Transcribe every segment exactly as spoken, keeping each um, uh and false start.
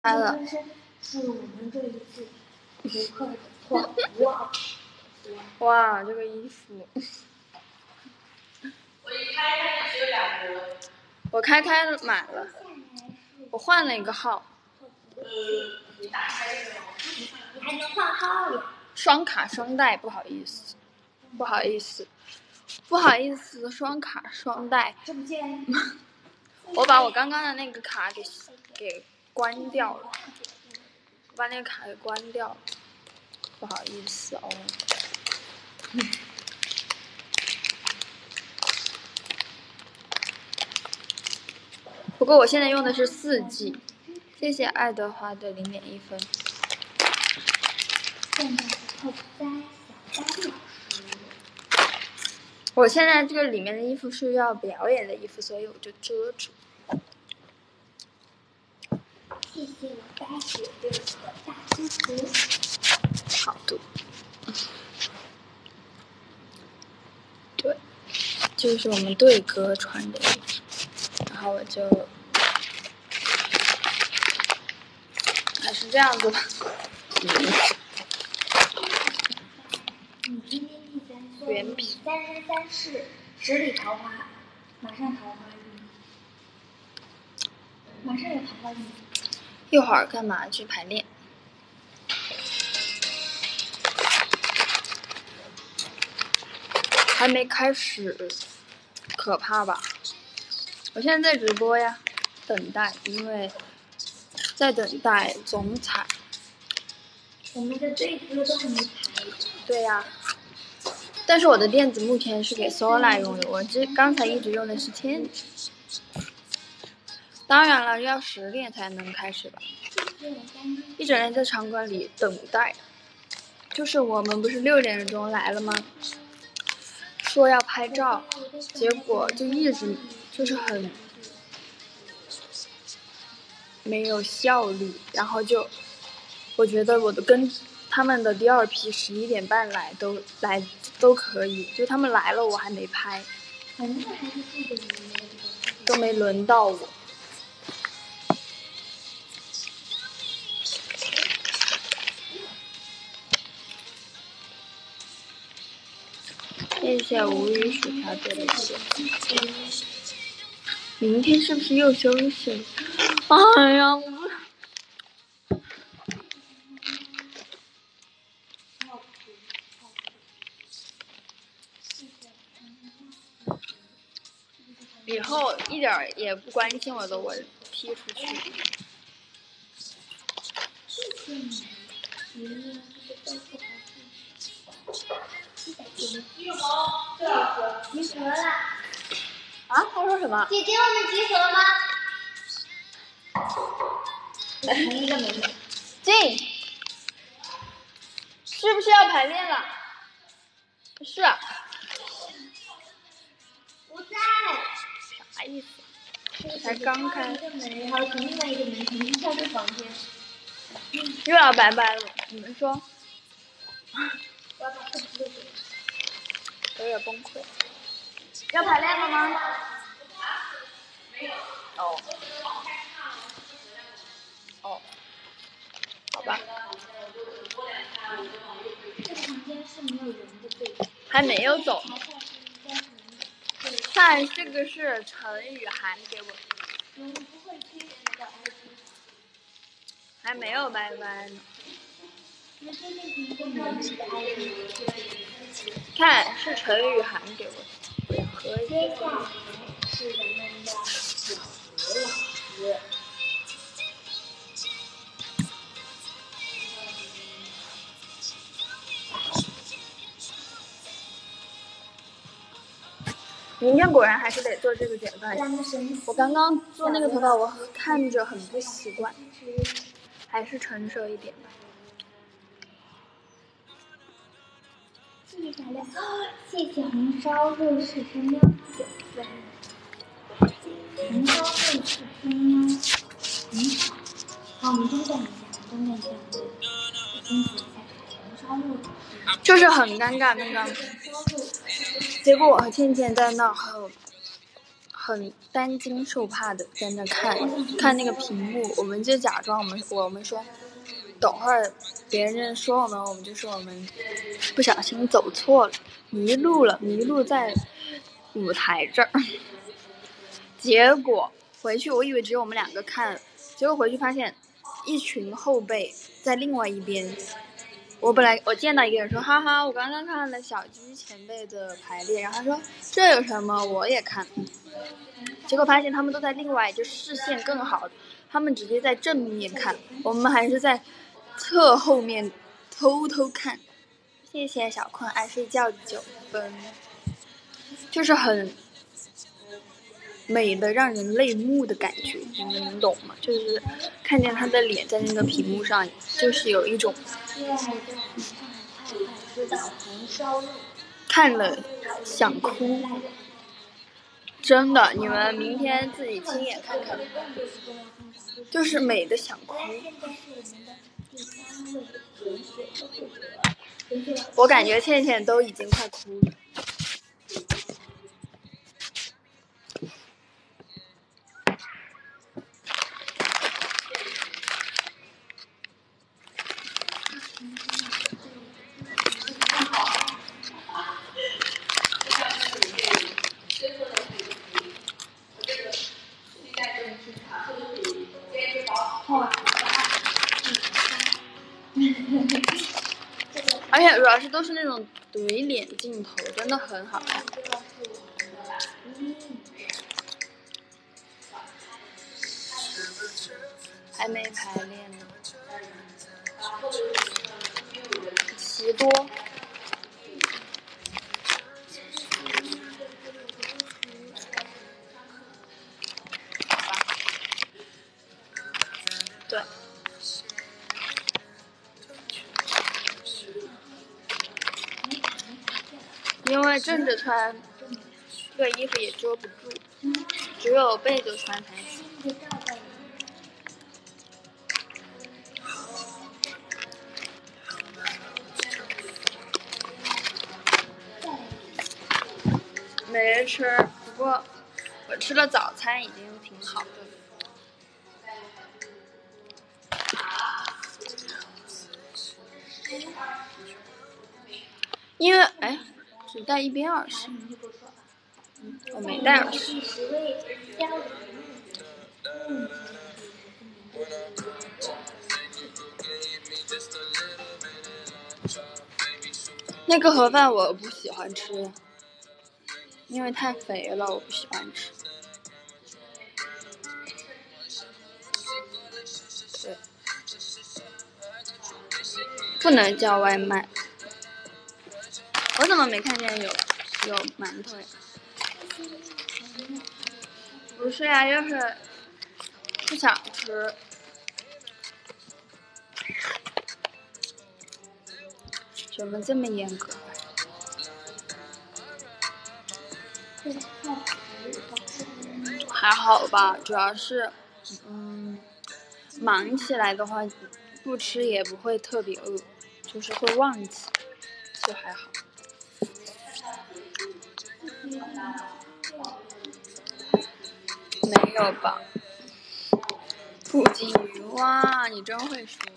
开了。 是我们这一次游客的错。哇哇，这个衣服。 我一开开只有两折。 我开开买了，我换了一个号。 呃，你打开这个， 你还能换号呀？ 双卡双待，不好意思，不好意思，不好意思，双卡双待。 这不见。 我把我刚刚的那个卡给给关掉了，我把那个卡给关掉了，不好意思哦。不过我现在用的是四 G， 谢谢爱德华的零点一分。 现在是特三小丹老师。 我现在这个里面的衣服是要表演的衣服，所以我就遮住。 谢谢我大雪对我的大支持。 好的。对，这是我们队歌穿的衣服，然后我就还是这样子吧。 你今天第三说原皮三生三世十里桃花，马上桃花运，马上有桃花运。 一会儿干嘛去排练？还没开始，可怕吧？我现在在直播呀，等待，因为在等待总彩。 我们的队歌都还没排。 对呀、啊，但是我的电子目前是给 Sola 用的，我这刚才一直用的是 Ten。当然了，要十点才能开始吧。一整天在场馆里等待，就是我们不是六点钟来了吗？说要拍照，结果就一直就是很没有效率，然后就我觉得我的跟他们的第二批十一点半来都来都可以，就他们来了我还没拍，都没轮到我。谢谢无语薯条这里写。明天是不是又休息了？哎呀，我不。以后一点儿也不关心我的，我踢出去。 谢谢你，你集合，集合了。 啊？他说什么？ 姐姐，我们集合了吗？同一个门。 进。是不是要排练了？是。 不在。 啥意思？我才刚开。 一个门，然后从另外一个门重新跳进房间。 又要拜拜了，你们说？ 我要把课本录给我有点崩溃。要排练了吗？哦。哦。好吧。 这个房间是没有人的，对吧？ 还没有走。看，这个是陈雨涵给我。 我们不会催人的 I G。 还没有拜拜呢。 那真的是一个门的 I G。 看，是陈雨涵给我的。可以。 接下来是咱们的小何老师。 明天果然还是得做这个剪发。我刚刚做那个头发，我看着很不习惯，还是成熟一点吧。 谢谢小亮，谢谢红烧肉是什么？九分。红烧肉是什么？很好。好，我们中断一下，中断一下，我清洗一下红烧肉。 就是很尴尬，那个。结果我和倩倩在那很很担惊受怕的在那看看那个屏幕，我们就假装我们我们说，等会儿别人说我们，我们就说我们不小心走错了，迷路了，迷路在舞台这儿。结果回去我以为只有我们两个看，结果回去发现一群后辈在另外一边。我本来我见到一个人说，哈哈，我刚刚看了小居前辈的排练，然后他说这有什么，我也看。结果发现他们都在另外，就视线更好，他们直接在正面看，我们还是在侧后面偷偷看。谢谢小困爱睡觉九分，就是很美的让人泪目的感觉，你们能懂吗？就是看见他的脸在那个屏幕上，就是有一种看了想哭。真的，你们明天自己亲眼看看，就是美的想哭。我感觉倩倩都已经快哭了。而且主要是都是那种怼脸镜头，真的很好看。还没排练呢，奇多。对。因为正着穿，这个衣服也遮不住，只有背着穿才行。没人吃，不过我吃了早餐已经挺好的。因为哎，只带一边耳饰，嗯，我没带耳饰。那个盒饭我不喜欢吃，因为太肥了，我不喜欢吃。对，不能叫外卖。我怎么没看见有有馒头呀？不是呀，就是不想吃。怎么这么严格？还好吧，主要是，嗯，忙起来的话，不吃也不会特别饿，就是会忘记，就还好。没有吧？布丁鱼，哇，你真会说。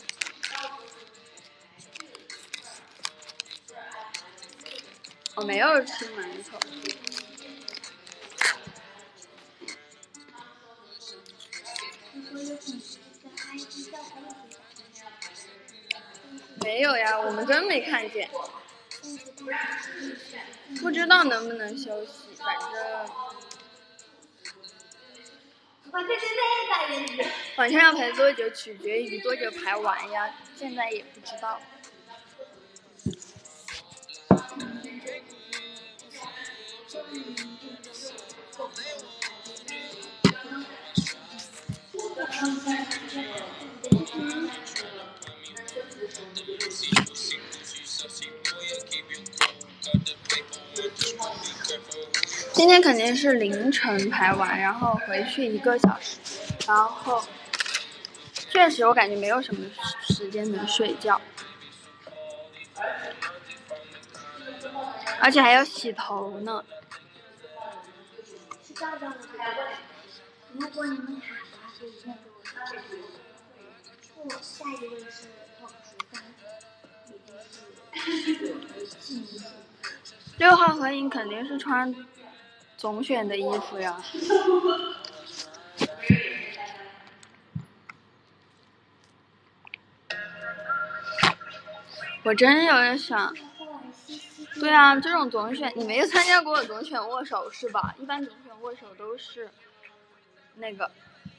我没有吃馒头。没有呀，我们真没看见。不知道能不能休息，反正晚上要排多久取决于多久排完呀，现在也不知道。今天肯定是凌晨排完，然后回去一个小时，然后确实我感觉没有什么时间能睡觉，而且还要洗头呢。 叫到了这个。如果你们卡的话，可以跟着我说。不，下一位是 top 十三，也就是幸运。 六号合影肯定是穿总选的衣服呀。我真有点想，对啊，这种总选你没有参加过总选握手是吧？一般总选握手都是那个，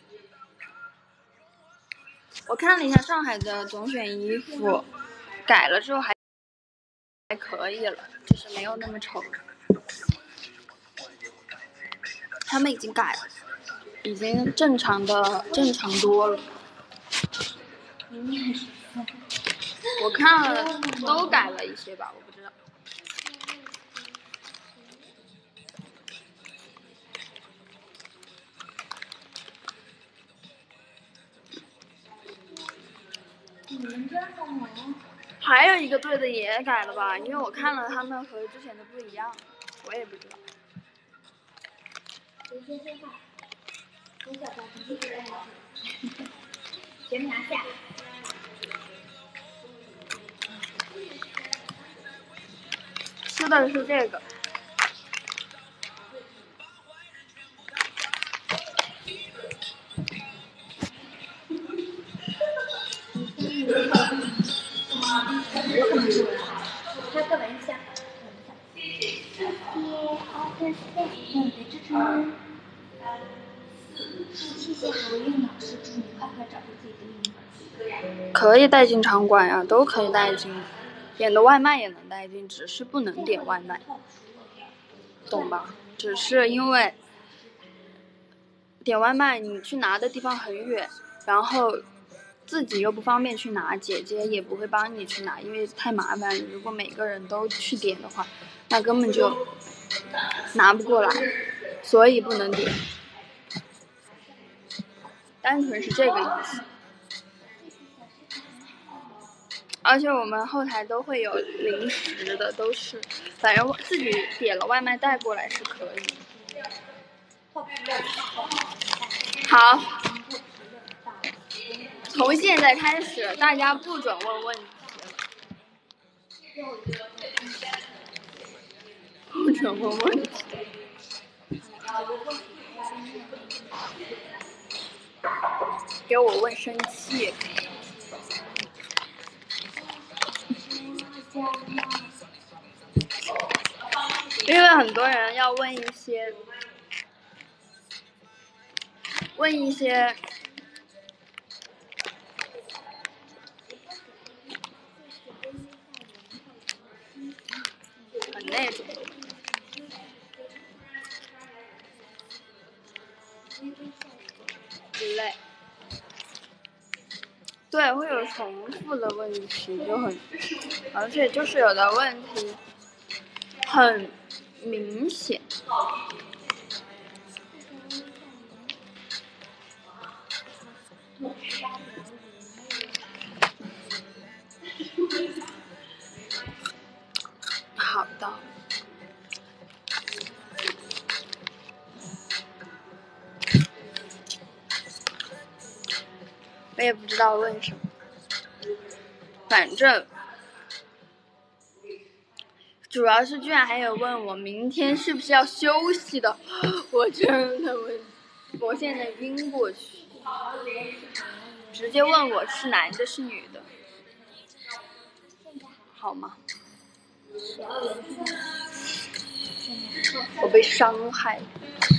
我看了一下上海的总选衣服，改了之后还还可以了，就是没有那么丑。他们已经改了，已经正常的正常多了。我看了都改了一些吧，我不知道。还有一个队的也改了吧，因为我看了他们和之前的不一样，我也不知道。 全拿下。 吃的是这个。 开个玩笑。谢谢。谢谢。好的，谢谢支持。谢谢好运老师，祝你快快找回自己的命运。 可以带进场馆呀，都可以带进，点的外卖也能带进，只是不能点外卖，懂吧？只是因为点外卖你去拿的地方很远，然后自己又不方便去拿，姐姐也不会帮你去拿，因为太麻烦了。如果每个人都去点的话，那根本就拿不过来，所以不能点。单纯是这个意思。而且我们后台都会有零食的，都是，反正自己点了外卖带过来是可以。好，从现在开始，大家不准问问题了，不准问问题。给我问生气。因为很多人要问一些问一些很那种之类，对，会有重复的问题，就很，而且就是有的问题很明显。好的。我也不知道问什么，反正主要是居然还有问我明天是不是要休息的，我真的问，我现在晕过去，直接问我是男的是女的，好吗？我被伤害了。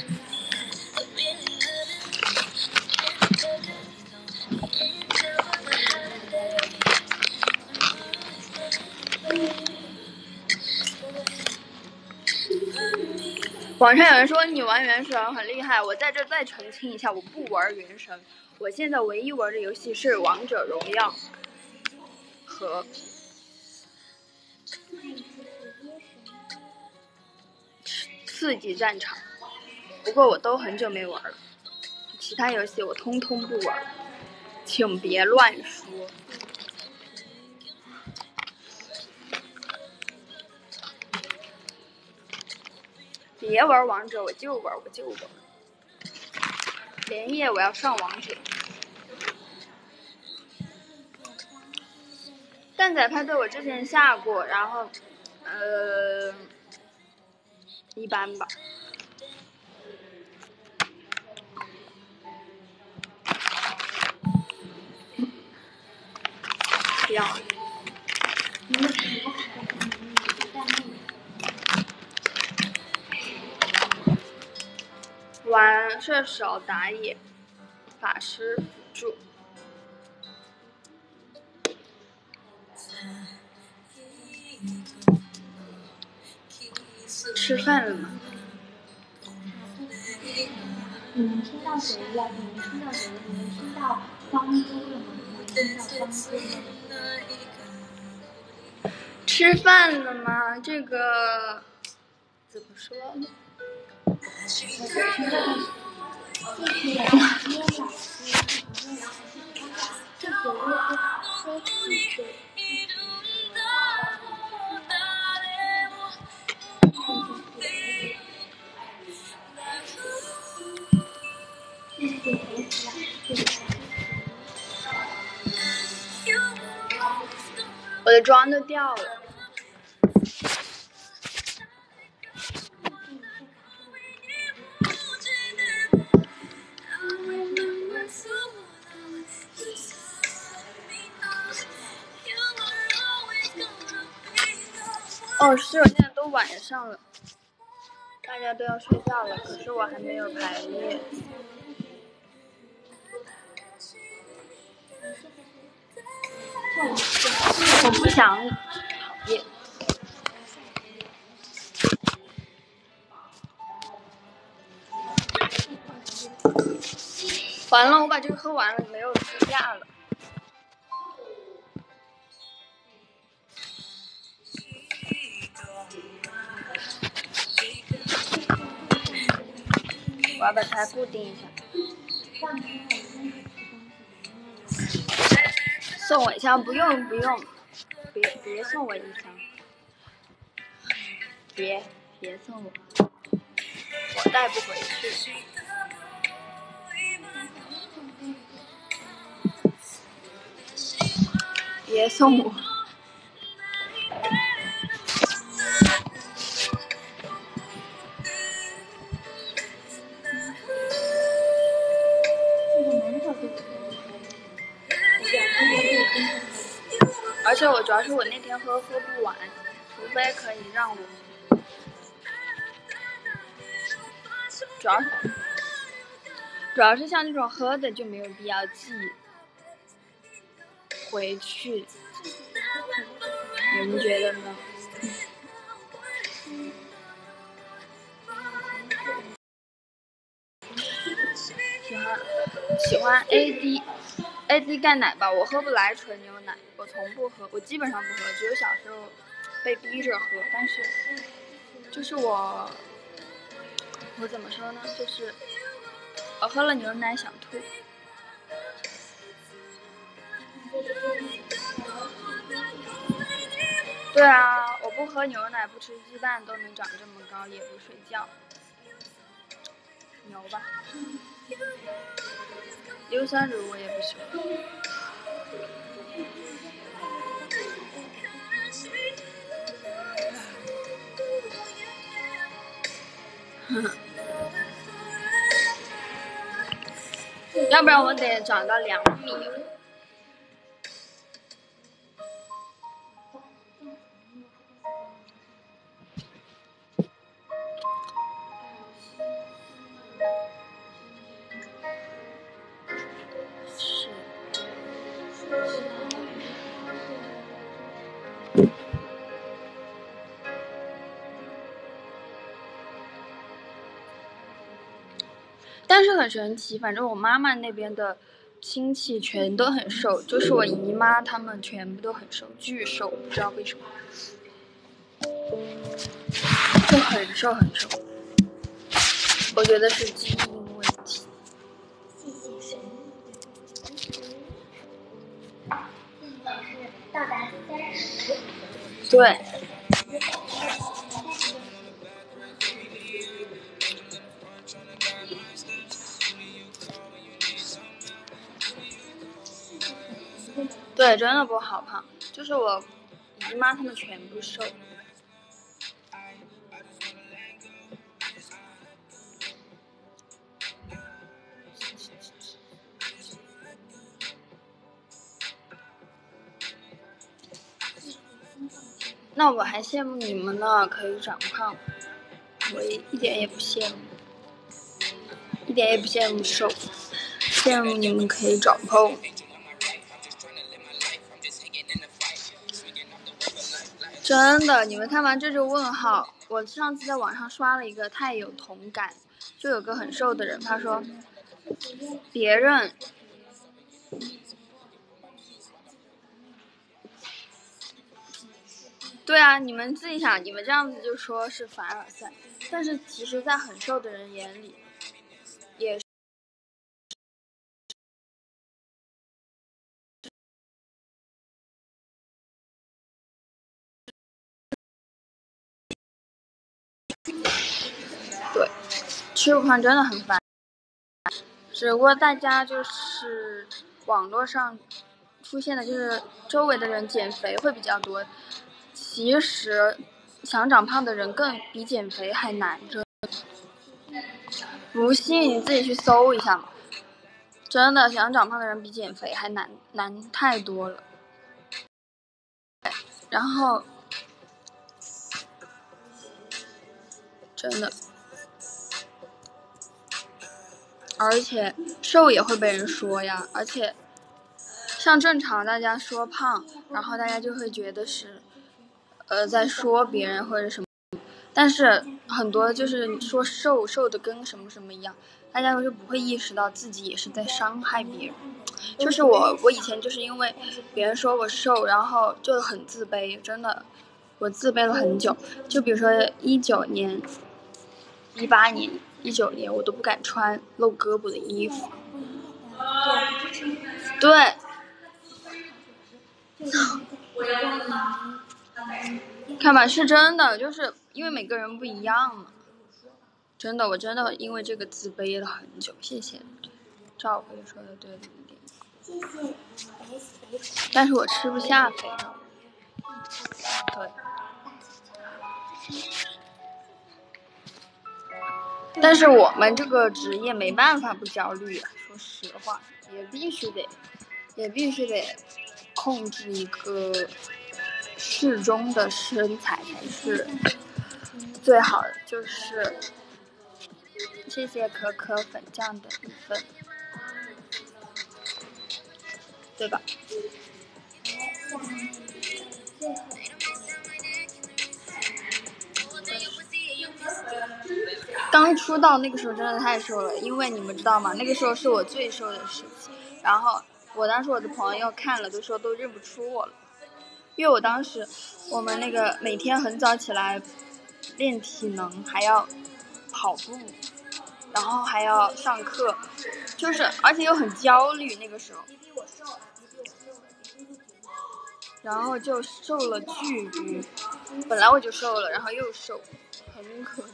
网上有人说你玩原神很厉害，我在这再澄清一下，我不玩原神，我现在唯一玩的游戏是王者荣耀和刺激战场，不过我都很久没玩了，其他游戏我通通不玩，请别乱说。 别玩王者，我就玩，我就玩。连夜我要上王者。蛋仔派对我之前下过，然后，呃，一般吧。不要。玩射手、打野、法师辅助。吃饭了吗？ 你们听到谁呀？你们听到谁？你们听到方舟了吗？你们听到方舟了吗？ 吃饭了吗？这个怎么说呢？ 我就听到谢谢老师，这个我说谢谢。 我的妆都掉了。哦，室友现在都晚上了，大家都要睡觉了，可是我还没有排练。我不想讨厌。完了，我把这个喝完了，没有支架了。我要把它固定一下。送我一箱，不用不用，别别送我一箱，别别送我，我带不回去。别送我。而且我主要是我那天喝喝不完，除非可以让我，主要主要是像这种喝的就没有必要寄回去，你们觉得呢？喜欢喜欢 A D A D 钙奶吧，我喝不来纯牛奶，我从不喝，我基本上不喝，只有小时候被逼着喝，但是就是我我怎么说呢，就是我喝了牛奶想吐。对啊，我不喝牛奶不吃鸡蛋都能长这么高，也不睡觉，牛吧。硫酸乳我也不喜欢。要不然我得长到两米。但是很神奇，反正我妈妈那边的亲戚全都很瘦，就是我姨妈他们全部都很瘦，巨瘦，不知道为什么，就很瘦很瘦。我觉得是基因问题。 谢谢神。到达三十。 对。 对，真的不好胖，就是我姨妈她们全部瘦。那我还羡慕你们呢，可以长胖，我一点也不羡慕，一点也不羡慕瘦，羡慕你们可以长胖。真的，你们看完这就问号。我上次在网上刷了一个，太有同感，就有个很瘦的人，他说，别人对啊，你们自己想，你们这样子就说是凡尔赛，但是其实在很瘦的人眼里，也是对，吃不胖真的很烦，只不过大家就是网络上出现的就是周围的人减肥会比较多，其实想长胖的人更比减肥还难着。不信你自己去搜一下嘛，真的想长胖的人比减肥还难难太多了。然后真的，而且瘦也会被人说呀，而且像正常大家说胖，然后大家就会觉得是呃在说别人或者什么，但是很多就是说瘦瘦的跟什么什么一样，大家就不会意识到自己也是在伤害别人。就是我我以前就是因为别人说我瘦，然后就很自卑，真的我自卑了很久。就比如说一九年一八年一九年我都不敢穿露胳膊的衣服。对看吧，是真的，就是因为每个人不一样嘛。真的，我真的因为这个自卑了很久。谢谢赵辉说的对了一点。但是我吃不下肥肉。对。但是我们这个职业没办法不焦虑啊，说实话，也必须得，也必须得控制一个适中的身材才是最好的。就是谢谢可可粉酱的一份，对吧？刚出道那个时候真的太瘦了，因为你们知道吗？那个时候是我最瘦的时期，然后我当时我的朋友看了都说都认不出我了，因为我当时我们那个每天很早起来练体能，还要跑步，然后还要上课，就是而且又很焦虑那个时候，然后就瘦了巨多，本来我就瘦了，然后又瘦，很可怕。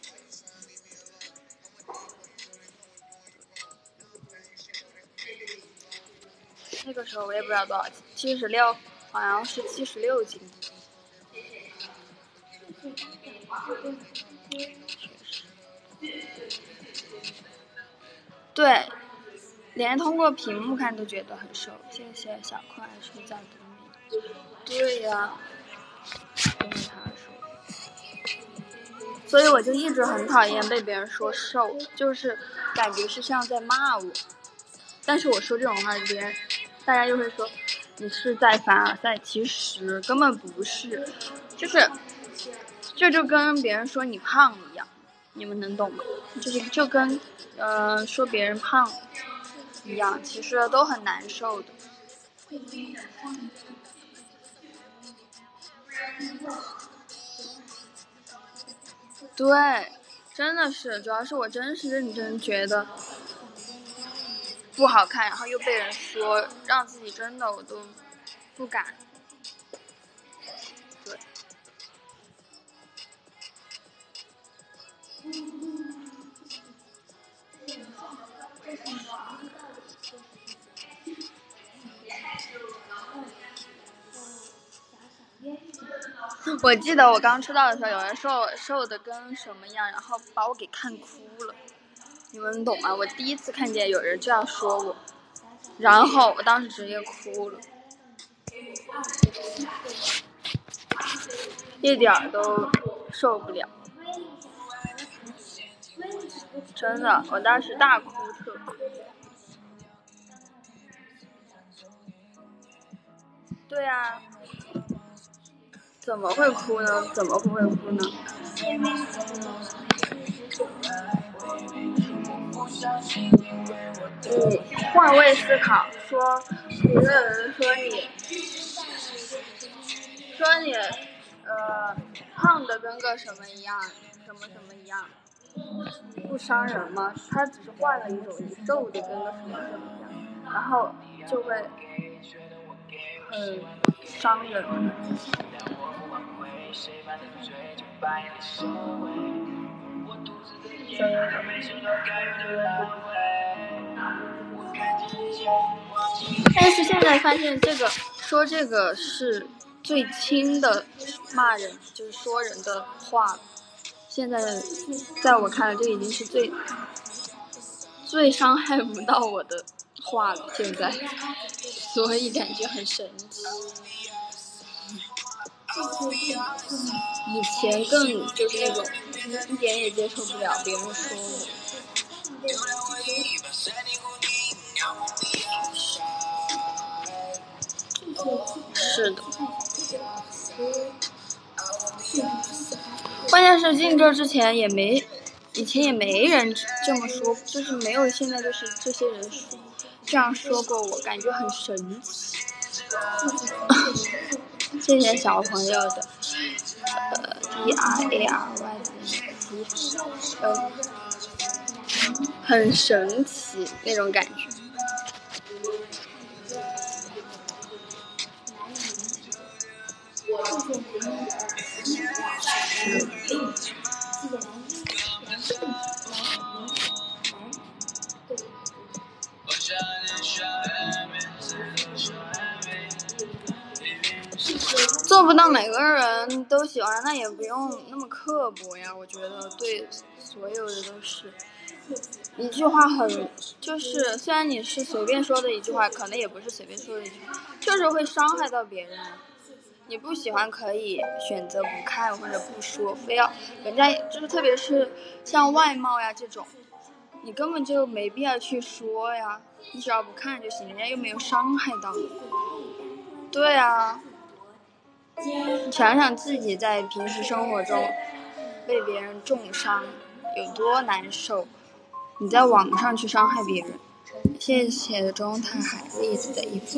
那个时候我也不知道多少斤，七十六，好像是七十六斤。对，连通过屏幕看都觉得很瘦。谢谢小块睡觉的你。对呀、啊，就是他说。所以我就一直很讨厌被别人说瘦，就是感觉是像在骂我。但是我说这种话，别人大家就会说你是在凡尔赛，其实根本不是，就是这就跟别人说你胖一样，你们能懂吗？就是就跟呃说别人胖一样，其实都很难受的。对，真的是，主要是我真是认真觉得不好看，然后又被人说，让自己真的我都不敢。对。 我记得我刚出道的时候，有人说我瘦的跟什么样，然后把我给看哭了。你们懂吗？我第一次看见有人这样说我，然后我当时直接哭了，一点儿都受不了，真的，我当时大哭特哭。对啊，怎么会哭呢？怎么会哭呢？嗯，换位思考，说有个人说你，说你，呃，胖的跟个什么一样，什么什么一样，不伤人吗？他只是换了一种，你瘦的跟个什么什么一样，然后就会很伤人。但是现在发现这个说这个是最轻的骂人，就是说人的话。现在在我看来，这已经是最最伤害不到我的话了。现在，所以感觉很神奇。以前更就是那种一点也接受不了别人说我。是的。关键是进这之前也没，以前也没人这么说，就是没有现在就是这些人说这样说过我，感觉很神奇。这些小朋友的呃 D R A R Y 的呃很神奇那种感觉。做不到每个人都喜欢，那也不用那么刻薄呀。我觉得对所有的都是一句话很，就是虽然你是随便说的一句话，可能也不是随便说的一句话，就是会伤害到别人。你不喜欢可以选择不看或者不说，非要人家就是特别是像外貌呀这种，你根本就没必要去说呀，你只要不看就行，人家又没有伤害到你。对啊，想想自己在平时生活中被别人重伤有多难受，你在网上去伤害别人。谢谢中泰海栗子的衣服，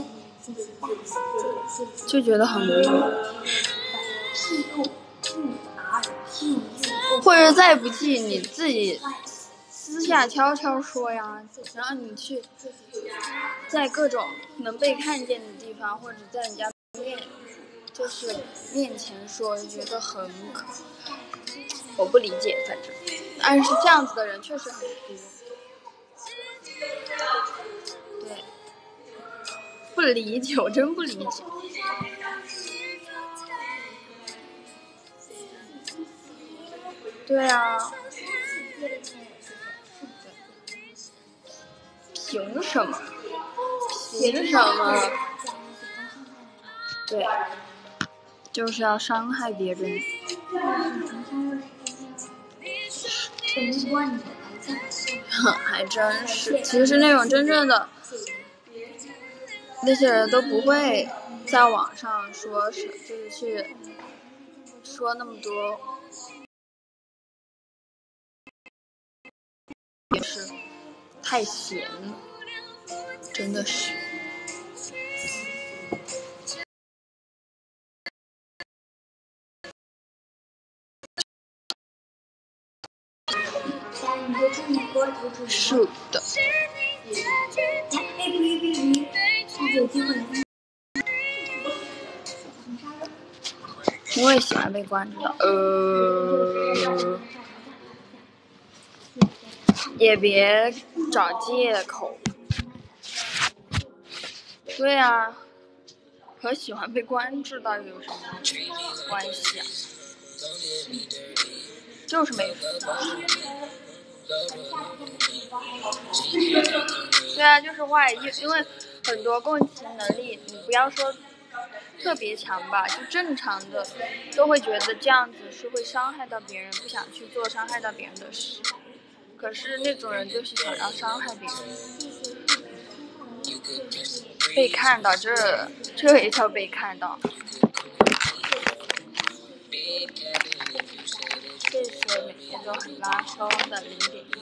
就觉得很无语。或者再不济你自己私下悄悄说呀，然后你去在各种能被看见的地方，或者在人家面就是面前说，觉得很可，我不理解，反正但是这样子的人确实很多。对，不理解，我真不理解。对啊，凭什么？凭什么？对，就是要伤害别人。还真是，其实那种真正的那些人都不会在网上说是，就是去说那么多，也是太闲了，真的是。是的。我也喜欢被关注到，呃，也别找借口。对啊， 和喜欢被关注到底有什么关系啊？就是没福。对啊，就是坏，因因为很多共情能力，你不要说特别强吧，就正常的都会觉得这样子是会伤害到别人，不想去做伤害到别人的事。可是那种人就是想要伤害别人，被看到，这这也叫被看到。谢谢每天都很拉松的零点一。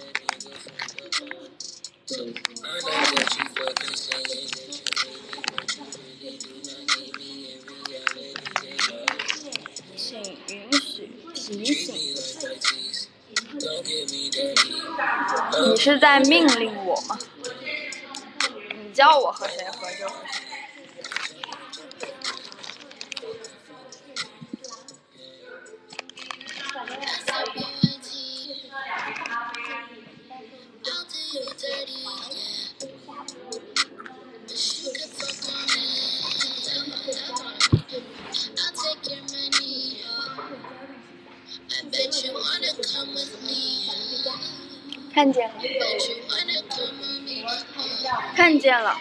请允许提醒。你是在命令我吗？你叫我和谁喝就和谁。看见了，看见了。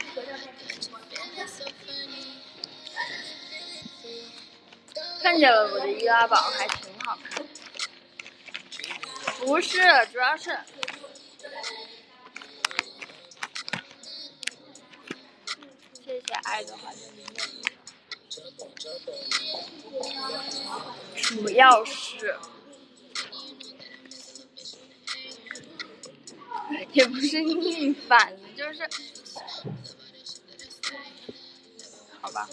看见了，我的易拉宝还挺好看。不是，主要是谢谢爱的话主要是也不是逆反，就是好吧。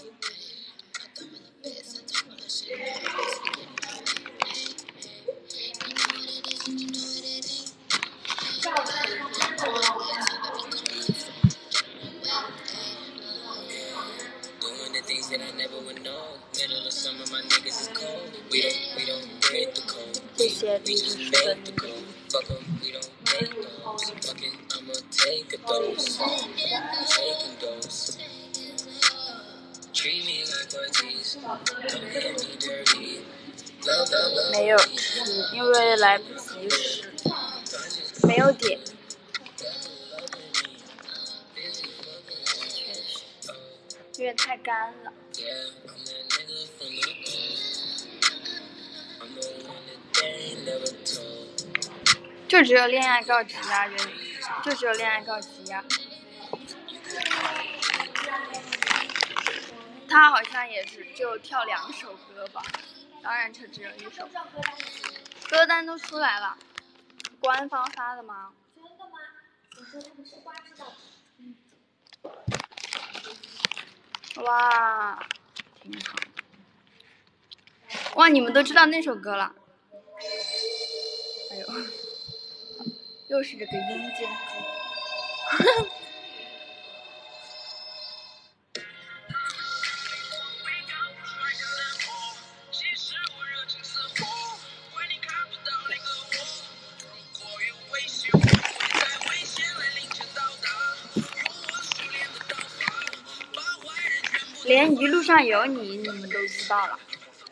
谢谢李子树的你。没有吃，因为来不及吃，没有点。确实，因为太干了。就只有恋爱告急呀、啊，就只有恋爱告急呀、啊。他好像也是就跳两首歌吧，当然这只有一首。歌单都出来了，官方发的吗？ 真的吗？我说他们是花知道的。嗯。 哇，挺好。哇，你们都知道那首歌了？哎呦，又是这个阴间歌。连一路上有你，你们都知道了。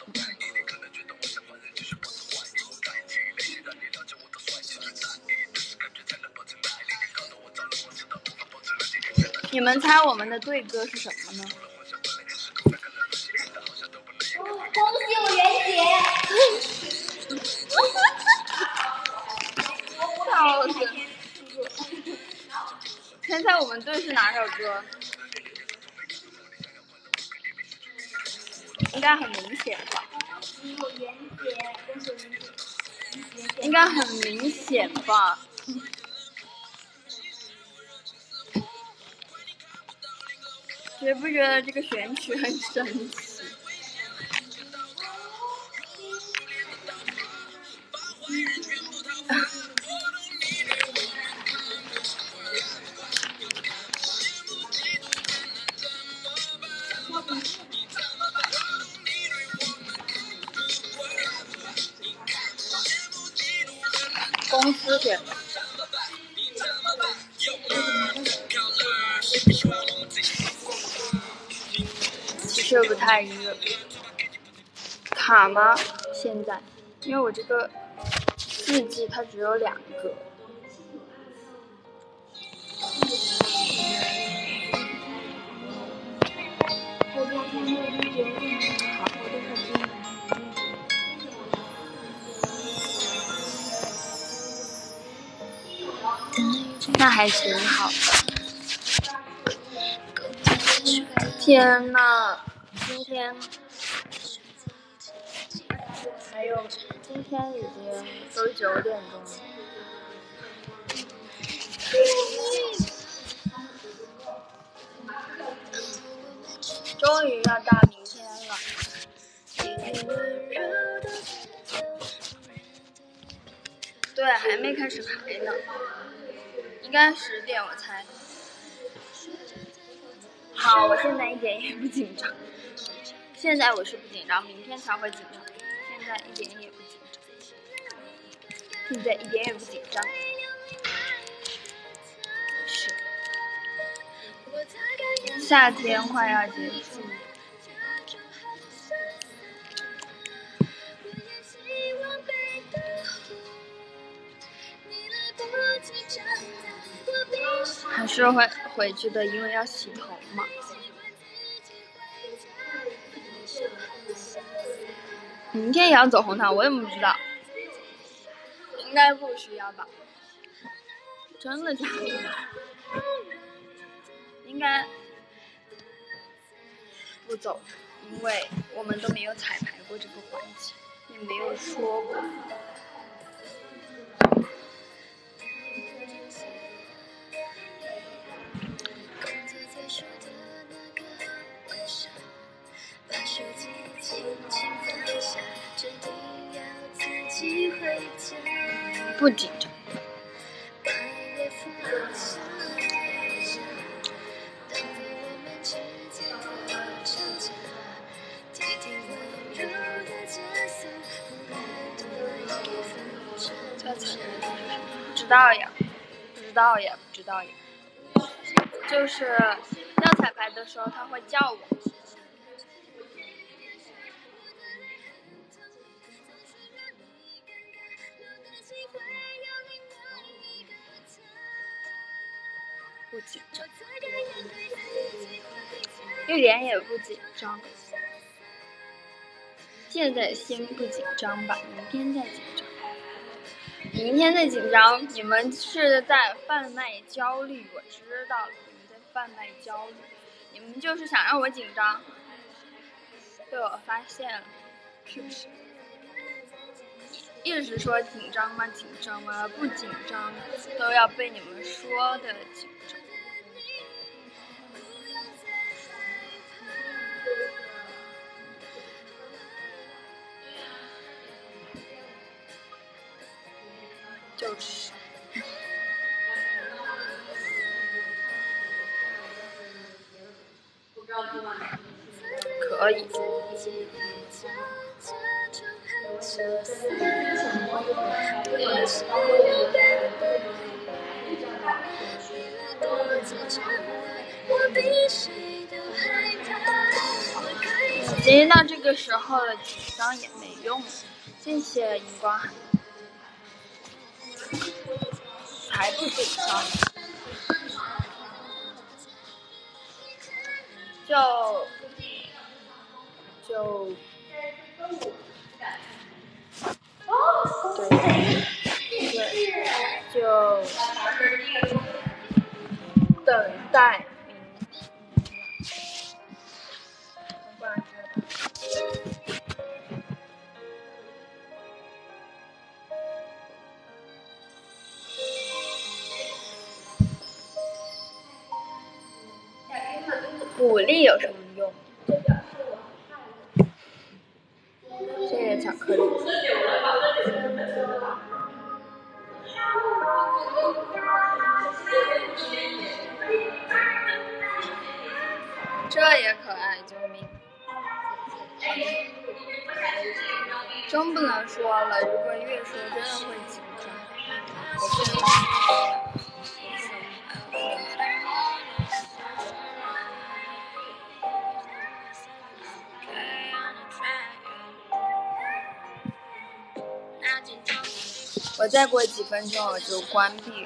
你们猜我们的对歌是什么呢？ 恭喜我袁姐！ 笑死！猜猜我们队是哪首歌？应该很明显吧？应该很明显吧？觉不觉得这个选曲很神奇？公司选的。 是不太热。卡吗？现在，因为我这个四 G 它只有两个。 我昨天六十九分，好，我的手机。 那还挺好的。天呐，今天还有，今天已经都九点钟了。终于要到明天了。对，还没开始排呢，应该十点我猜。好，我现在一点也不紧张。现在我是不紧张，明天才会紧张。现在一点也不紧张。现在一点也不紧张。是。夏天快要结束了。还是会回去的，因为要洗头嘛。明天也要走红毯，我也不知道，应该不需要吧？真的假的？应该不走，因为我们都没有彩排过这个环节，也没有说过。不紧张。不知道呀，不知道呀，不知道呀。就是要彩排的时候，他会叫我。不紧张，一点也不紧张。现在先不紧张吧，明天再紧张。明天再紧张，你们是在贩卖焦虑，我知道了，你们在贩卖焦虑，你们就是想让我紧张，被我发现了，是不是？一直说紧张吗？紧张吗？不紧张，都要被你们说的紧张。就是。可以。已经到这个时候了，紧张也没用。谢谢荧光海。才不紧张。就就对对，就等待明天。不然鼓励有什么用？谢谢巧克力。这也可爱，救命！真不能说了，如果越说真的会紧张。我真的。 我再过几分钟我就关闭。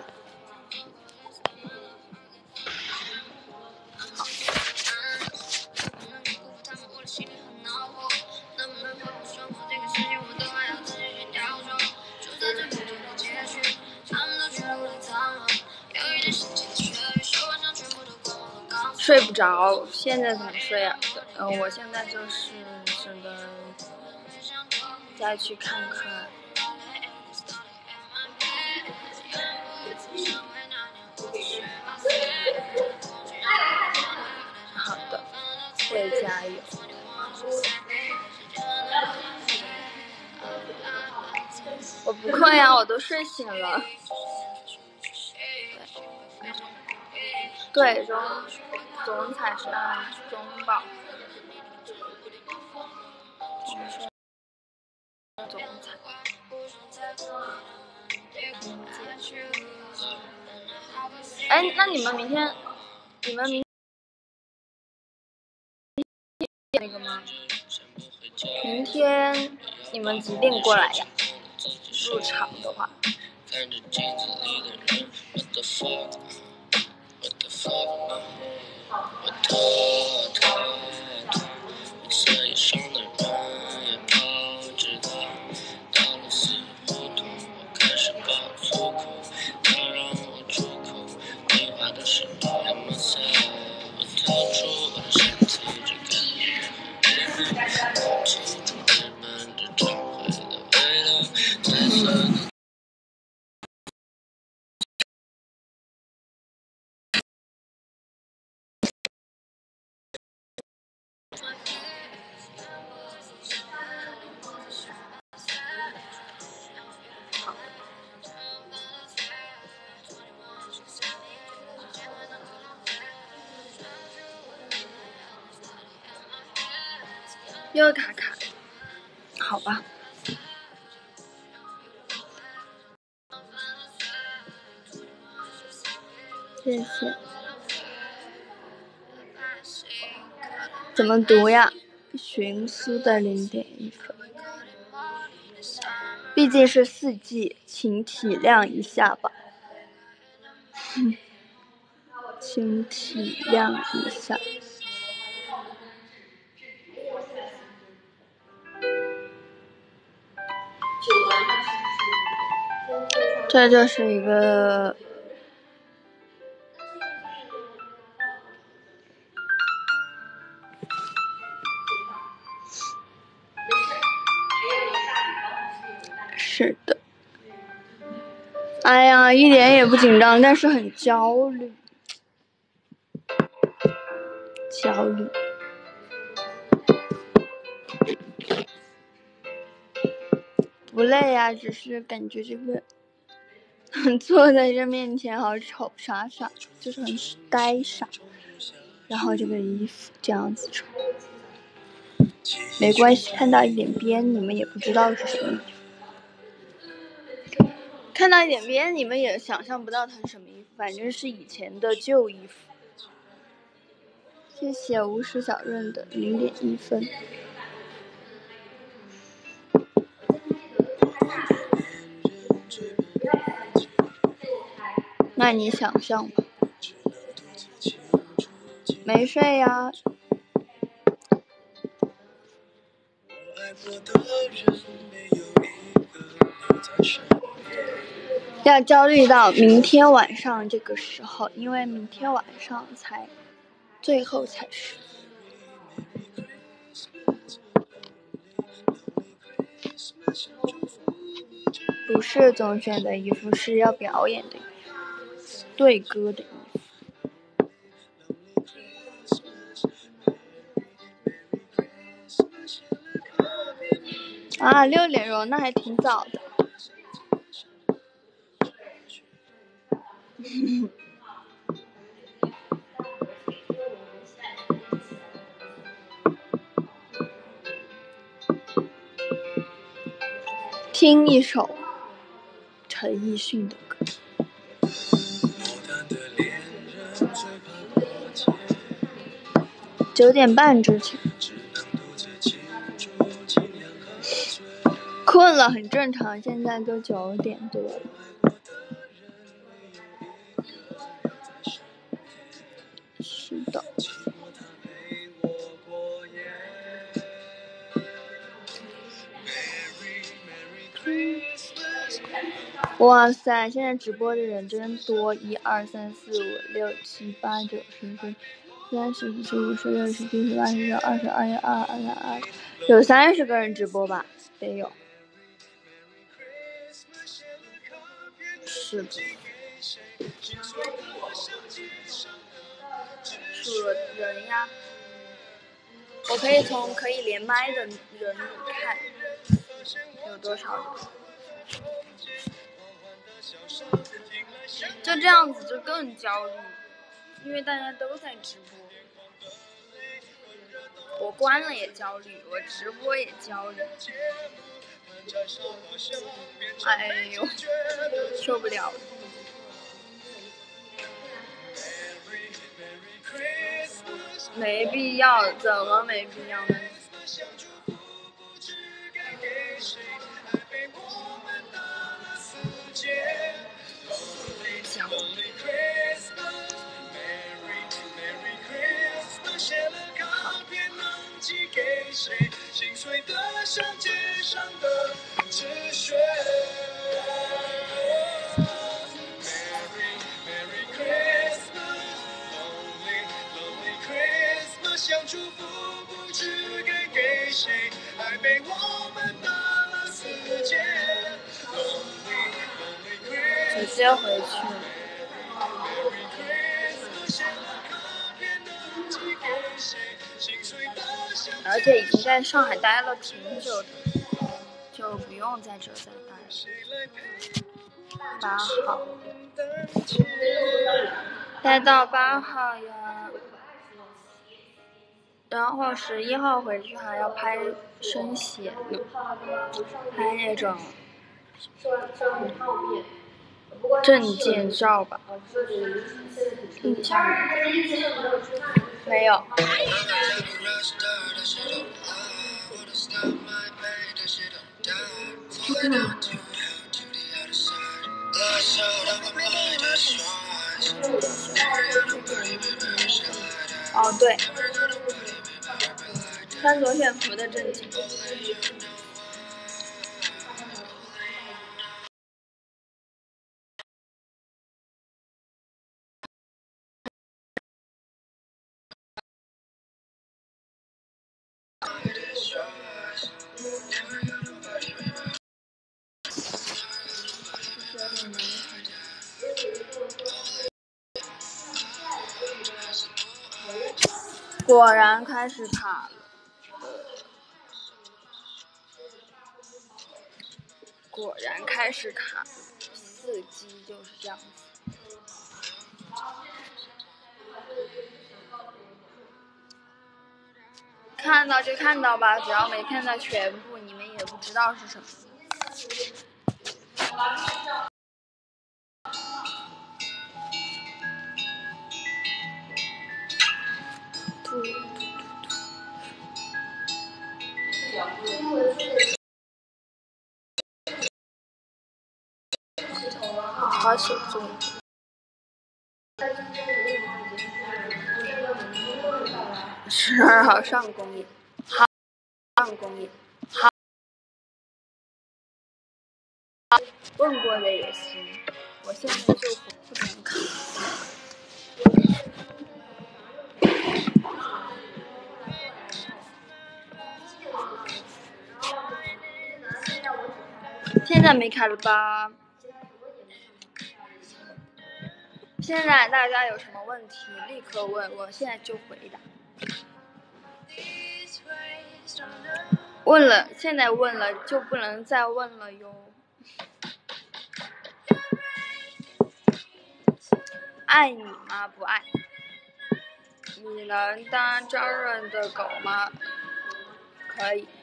好。睡不着，现在怎么睡啊？嗯、呃，我现在就是只能再去看看。好的，会加油。我不困呀，我都睡醒了。对，总总彩是按中报。总彩。哎，那你们明天，你们明那个吗？明天你们几点过来呀？入场的话。看着镜子里的人 ，What the fuck？What the fuck？ 我拖拖拖，色野上的人也不知道。到了死胡同，我开始爆粗口，他让我出口，对话的时候也没色。我掏出我的身体，只看你空气中弥漫着忏悔的味道，彩色的。又卡卡，好吧。谢谢。怎么读呀？寻思的零点一分。毕竟是四季，请体谅一下吧。嗯，请体谅一下。这就是一个是的。哎呀，一点也不紧张，但是很焦虑，焦虑。不累啊，只是感觉这个坐在这面前好丑，傻傻，就是很呆傻。然后这个衣服这样子穿，没关系，看到一点边，你们也不知道是什么衣服。看到一点边，你们也想象不到它是什么衣服，反正是以前的旧衣服。谢谢无视小润的零点一分。那你想象吧。没睡呀。要焦虑到明天晚上这个时候，因为明天晚上才最后才是。不是总选的衣服，是要表演的衣服，对歌的衣服。啊，六点钟，那还挺早的。听一首陈奕迅的歌。九点半之前。 困了很正常，现在都九点多了。是的。哇塞，现在直播的人真多，一二三四五六七八九十十三十十五十六十七十八十九二十二十二二十二，有三十个人直播吧？得有。是的。数人呀，我可以从可以连麦的人里看有多少人。就这样子就更焦虑，因为大家都在直播，我关了也焦虑，我直播也焦虑，哎呦，受不了了。没必要，怎么没必要呢？直接回去了。而且已经在上海待了挺久的，就不用在这再待了。八号，待到八号呀，然后十一号回去还要拍生写呢，拍那种证件照吧。听一下，没有。哦，对，穿左选服的证件。果然开始卡了，果然开始卡了，四 G 就是这样子。看到就看到吧，只要没看到全部，你们也不知道是什么。好好写作业。十二号上公演，好，上公演，好，问过的也行，我现在就不能看。现在没卡了吧？现在大家有什么问题立刻问，我现在就回答。问了，现在问了就不能再问了哟。爱你吗？不爱。你能当真人的狗吗？可以。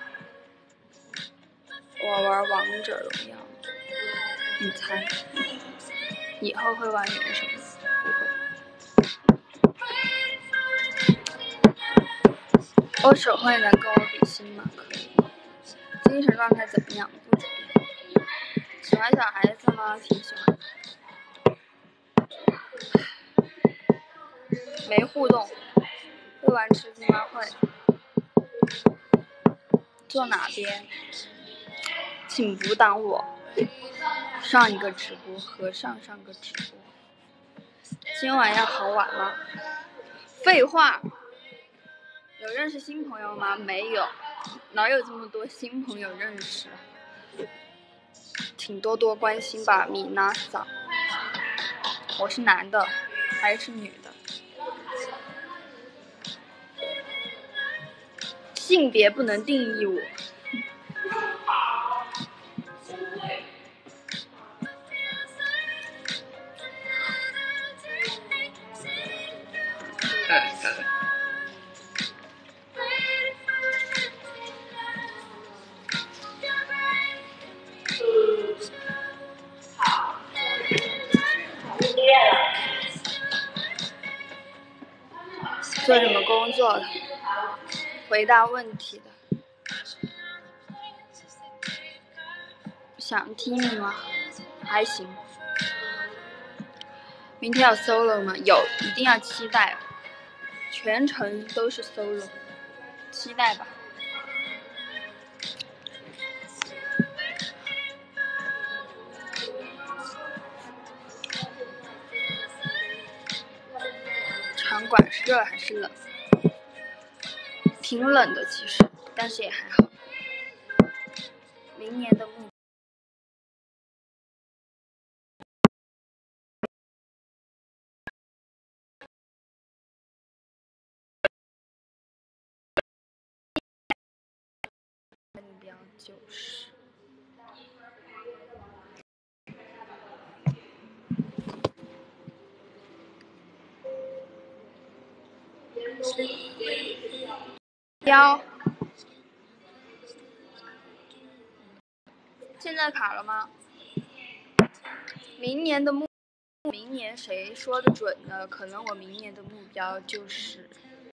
我玩王者荣耀，你猜？以后会玩原神吗？不会。我手绘能跟我比心吗？可以。 精神状态怎么样？不怎么样。喜欢小孩子吗？挺喜欢的。没互动。会玩吃鸡吗？会。坐哪边？请阻挡我。上一个直播和上上个直播。今晚要好晚吗？废话。有认识新朋友吗？没有。哪有这么多新朋友认识？请多多关心吧，米娜桑。我是男的还是女的？性别不能定义我。做什么工作的？回答问题的。想听你吗？还行。明天有 solo 吗？有，一定要期待。全程都是 solo， 期待吧。场馆是热还是冷？挺冷的其实，但是也还好。明年的目标就是。标。现在卡了吗？明年的目，明年谁说的准呢？可能我明年的目标就是。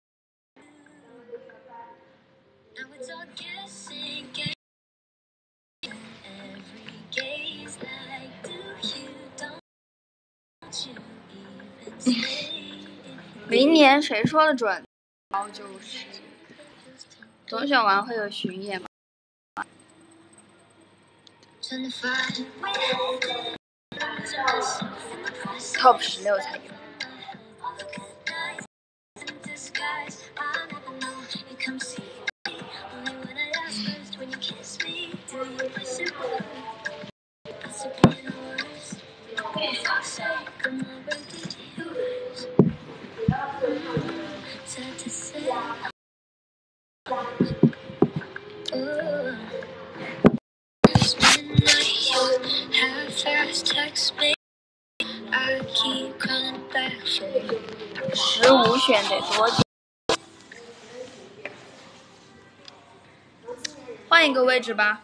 明年谁说的准？就是总选完会有巡演吗 ？Top 十六才有。十五选得多久？换一个位置吧。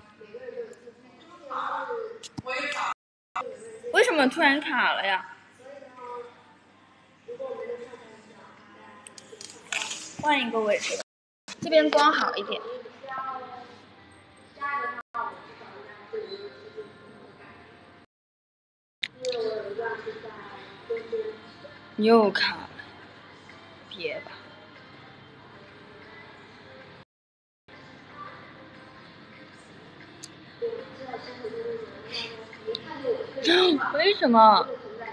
为什么突然卡了呀？换一个位置吧，这边光好一点。又卡了，别吧。为什么？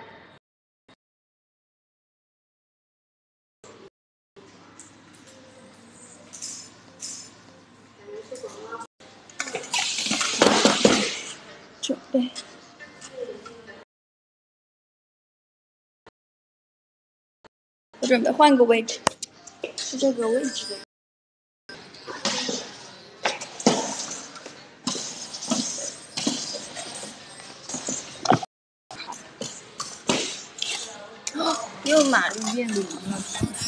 准备。我准备换个位置，是这个位置的。又玛丽变零了，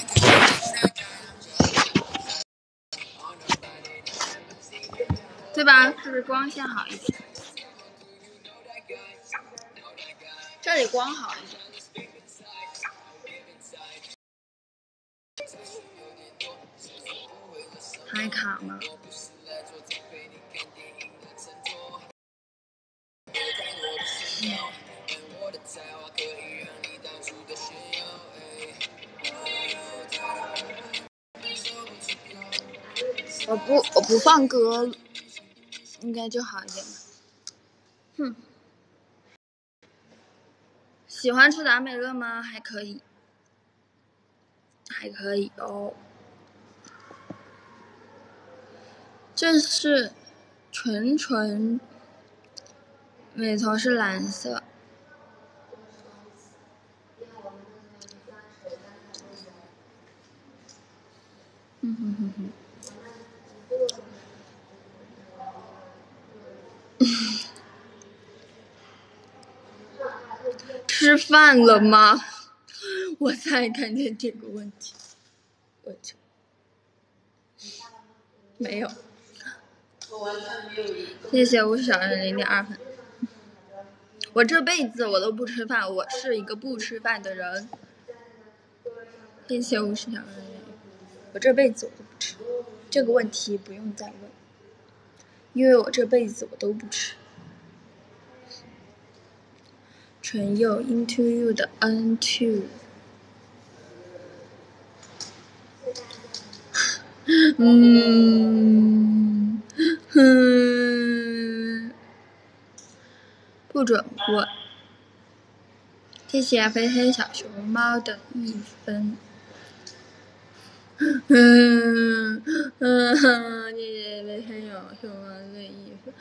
对吧？是不是光线好一点？这里光好一点。还卡吗？ 我不我不放歌，应该就好一点吧。哼，喜欢吃达美乐吗？还可以，还可以哦。这是纯纯美瞳是蓝色。嗯哼哼哼。吃饭了吗？我才看见这个问题，我去，没有。谢谢吴小人零点二分。我这辈子我都不吃饭，我是一个不吃饭的人。谢谢吴小人，我这辈子我都不吃，这个问题不用再问，因为我这辈子我都不吃。纯佑 Into You 的 N 二。嗯哼，不准问。谢谢飞黑小熊猫的一分。嗯嗯，谢谢飞黑小熊猫的一分。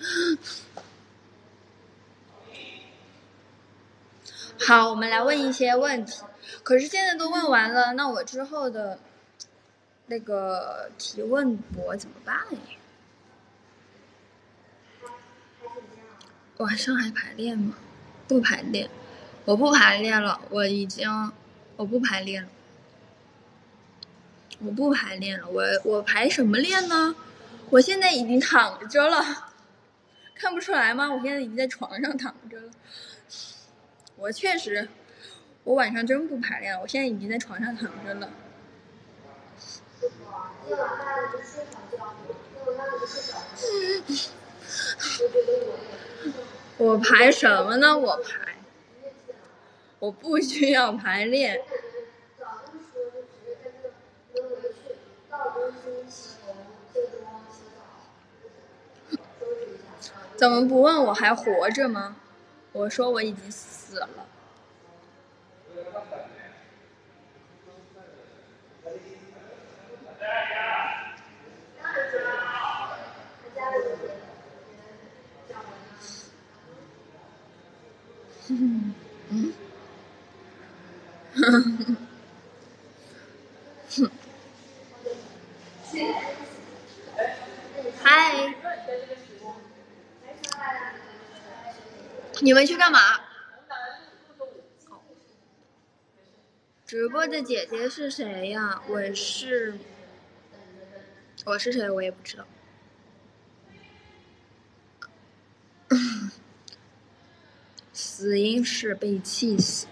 好，我们来问一些问题。可是现在都问完了，那我之后的那个提问我怎么办呀？晚上还排练吗？不排练，我不排练了，我已经，我不排练了，我不排练了，我我排什么练呢？我现在已经躺着了，看不出来吗？我现在已经在床上躺着了。我确实，我晚上真不排练了，我现在已经在床上躺着了。我排什么呢？我排，我不需要排练。怎么不问我还活着吗？我说我已经死了。嗯嗯，嗨，你们去干嘛？直播的姐姐是谁呀？我是，我是谁？我也不知道。死因是被气死。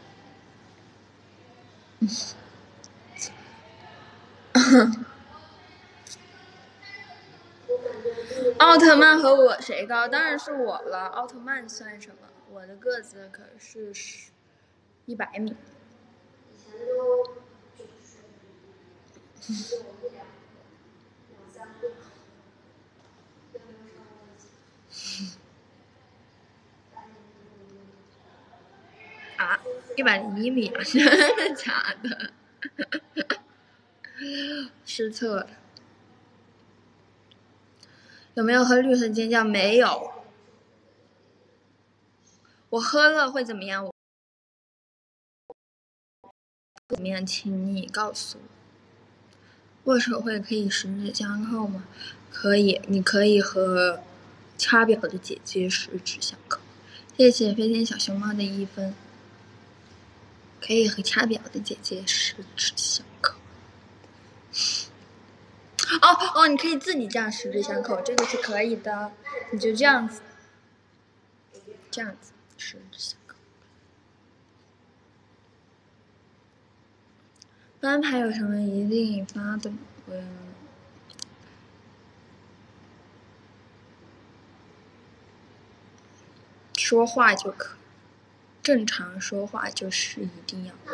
奥特曼和我谁高？当然是我了。奥特曼算什么？我的个子可是一百米。啊，一百零一米啊！真的假的？失策了。有没有喝绿色尖叫？没有。我喝了会怎么样？怎么样？请你告诉我。握手会可以十指相扣吗？可以，你可以和掐表的姐姐十指相扣。谢谢飞天小熊猫的一分。可以和掐表的姐姐十指相扣。哦哦，你可以自己这样十指相扣，这个是可以的。你就这样子，这样子十指相扣。翻牌有什么一定发的吗？嗯，说话就可以，正常说话就是一定要。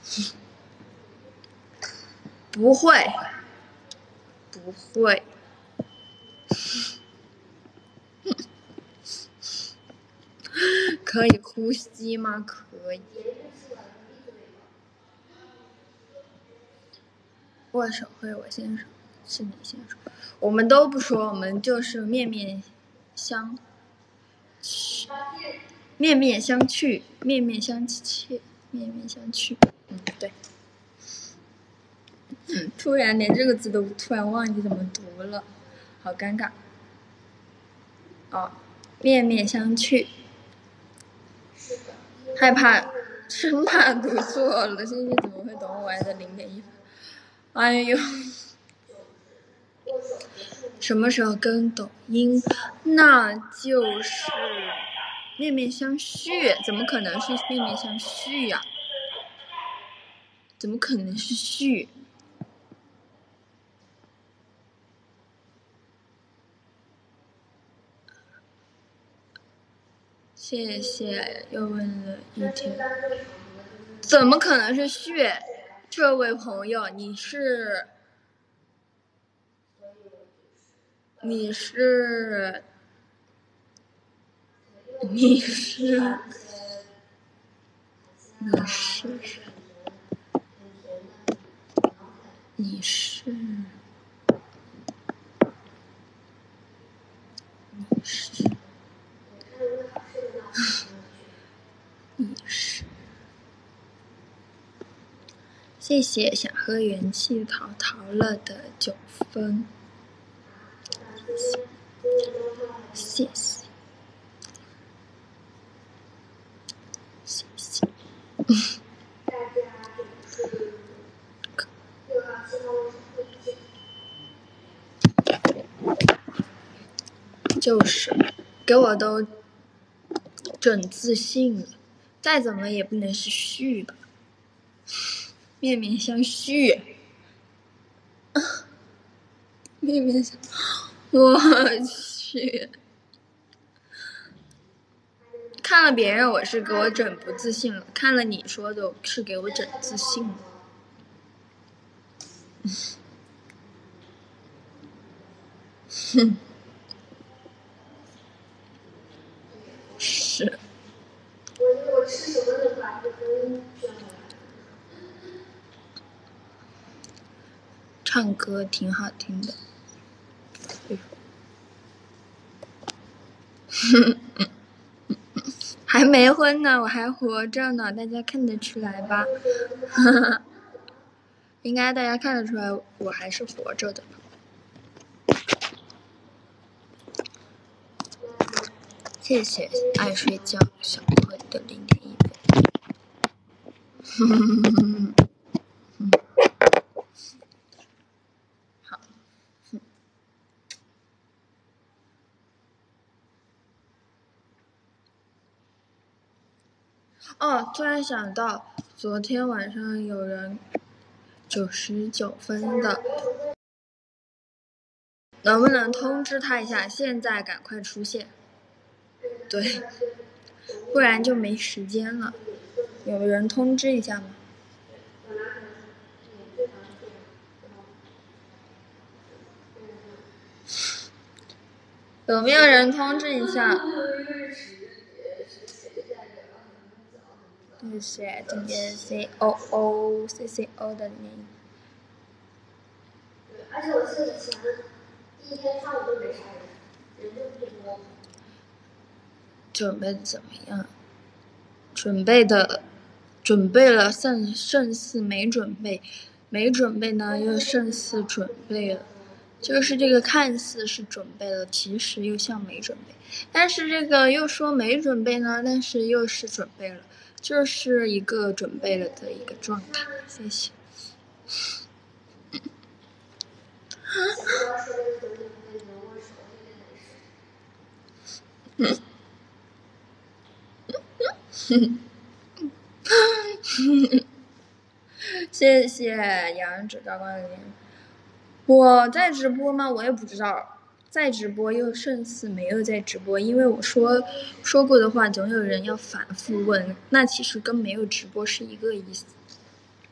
不会，不会。可以呼吸吗？可以。握手会我先说，是你先说。我们都不说，我们就是面面相觑，面面相觑，面面相觑，面面相觑。嗯，对。突然连这个字都突然忘记怎么读了，好尴尬。哦，面面相觑。害怕，生怕读错了。星星怎么会懂我的零点一分？哎呦，什么时候跟抖音？那就是面面相觑，怎么可能是面面相觑呀、啊？怎么可能是觑？谢谢，又问了一天，怎么可能是觑？这位朋友，你是你是你是你是你是你是你是。谢谢想喝元气淘淘了的九分，谢谢，谢谢。就是给我都整自信了，再怎么也不能是觑吧？面面相觑，面面相，我去！看了别人我是给我整不自信了，看了你说的是给我整自信了。哼，是。 我吃什么的话就跟唱歌挺好听的。还没婚呢，我还活着呢，大家看得出来吧？应该大家看得出来我还是活着的。谢谢爱睡觉小慧的零点一分。好。哦，突然想到，昨天晚上有人九十九分的，能不能通知他一下？现在赶快出现。对，不然就没时间了。有人通知一下吗？有没有人通知一下？谢谢今天 C O O C C O 的您。 而且我记得以前第一天上午都没啥人，人就不多。 准备的怎么样？准备的，准备了胜胜似没准备，没准备呢又胜似准备了。就是这个看似是准备了，其实又像没准备。但是这个又说没准备呢，但是又是准备了，就是一个准备了的一个状态。谢谢。谢谢杨指高光的连。我在直播吗？我也不知道。在直播又胜似没有在直播，因为我说说过的话总有人要反复问，那其实跟没有直播是一个意思。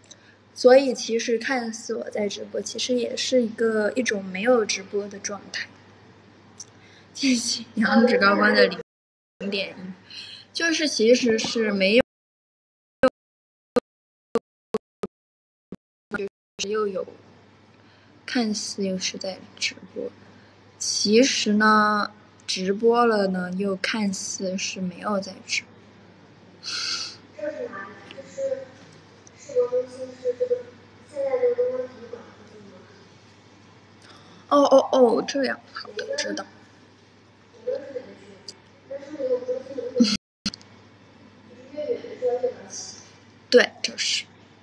所以其实看似我在直播，其实也是一个一种没有直播的状态。谢谢杨指高光的零点一，就是其实是没有，又有看似又是在直播，其实呢直播了呢又看似是没有在直播。 这是哪里？这是世博中心，是这个现在这个东方体育馆附近吗？ 哦哦哦，这样，好的，知道。 我们是园区，但是没有中心的位置，就是越远就要越早起。 对，就是。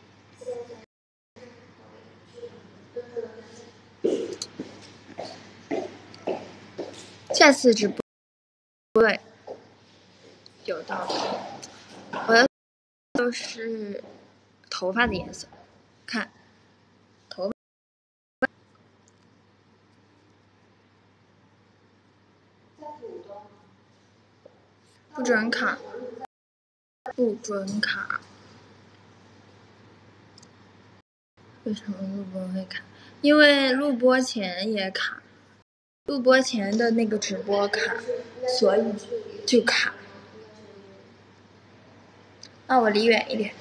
下次直播对，有道理。我的都是头发的颜色，看头发。不准卡，不准卡。为什么录播会卡？因为录播前也卡，录播前的那个直播卡，所以就卡。那我离远一点，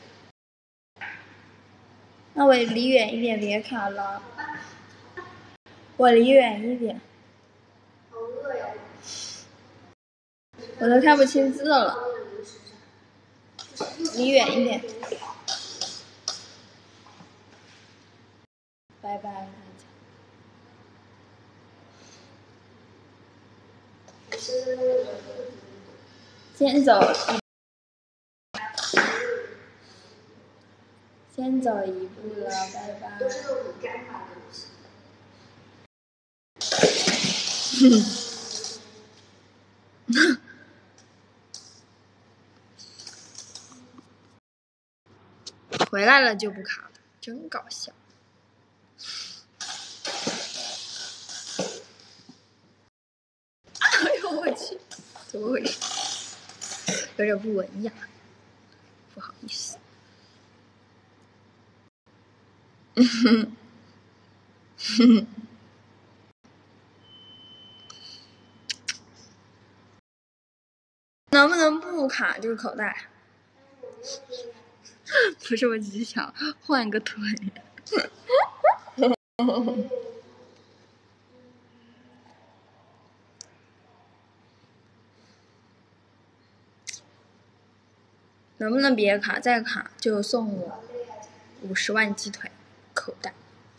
那我离远一点，别卡了。我离远一点。 好饿呀！ 我都看不清字了，离远一点。拜拜，大家。先走一，先走一步了，拜拜。 都是那种很干巴的东西。 回来了就不卡了，真搞笑。哎呦我去，怎么回事？有点不文雅，不好意思。嗯哼，哼。能不能不卡这个口袋？不是，我只是想换个腿。能不能别卡？再卡就送我五十万鸡腿口袋。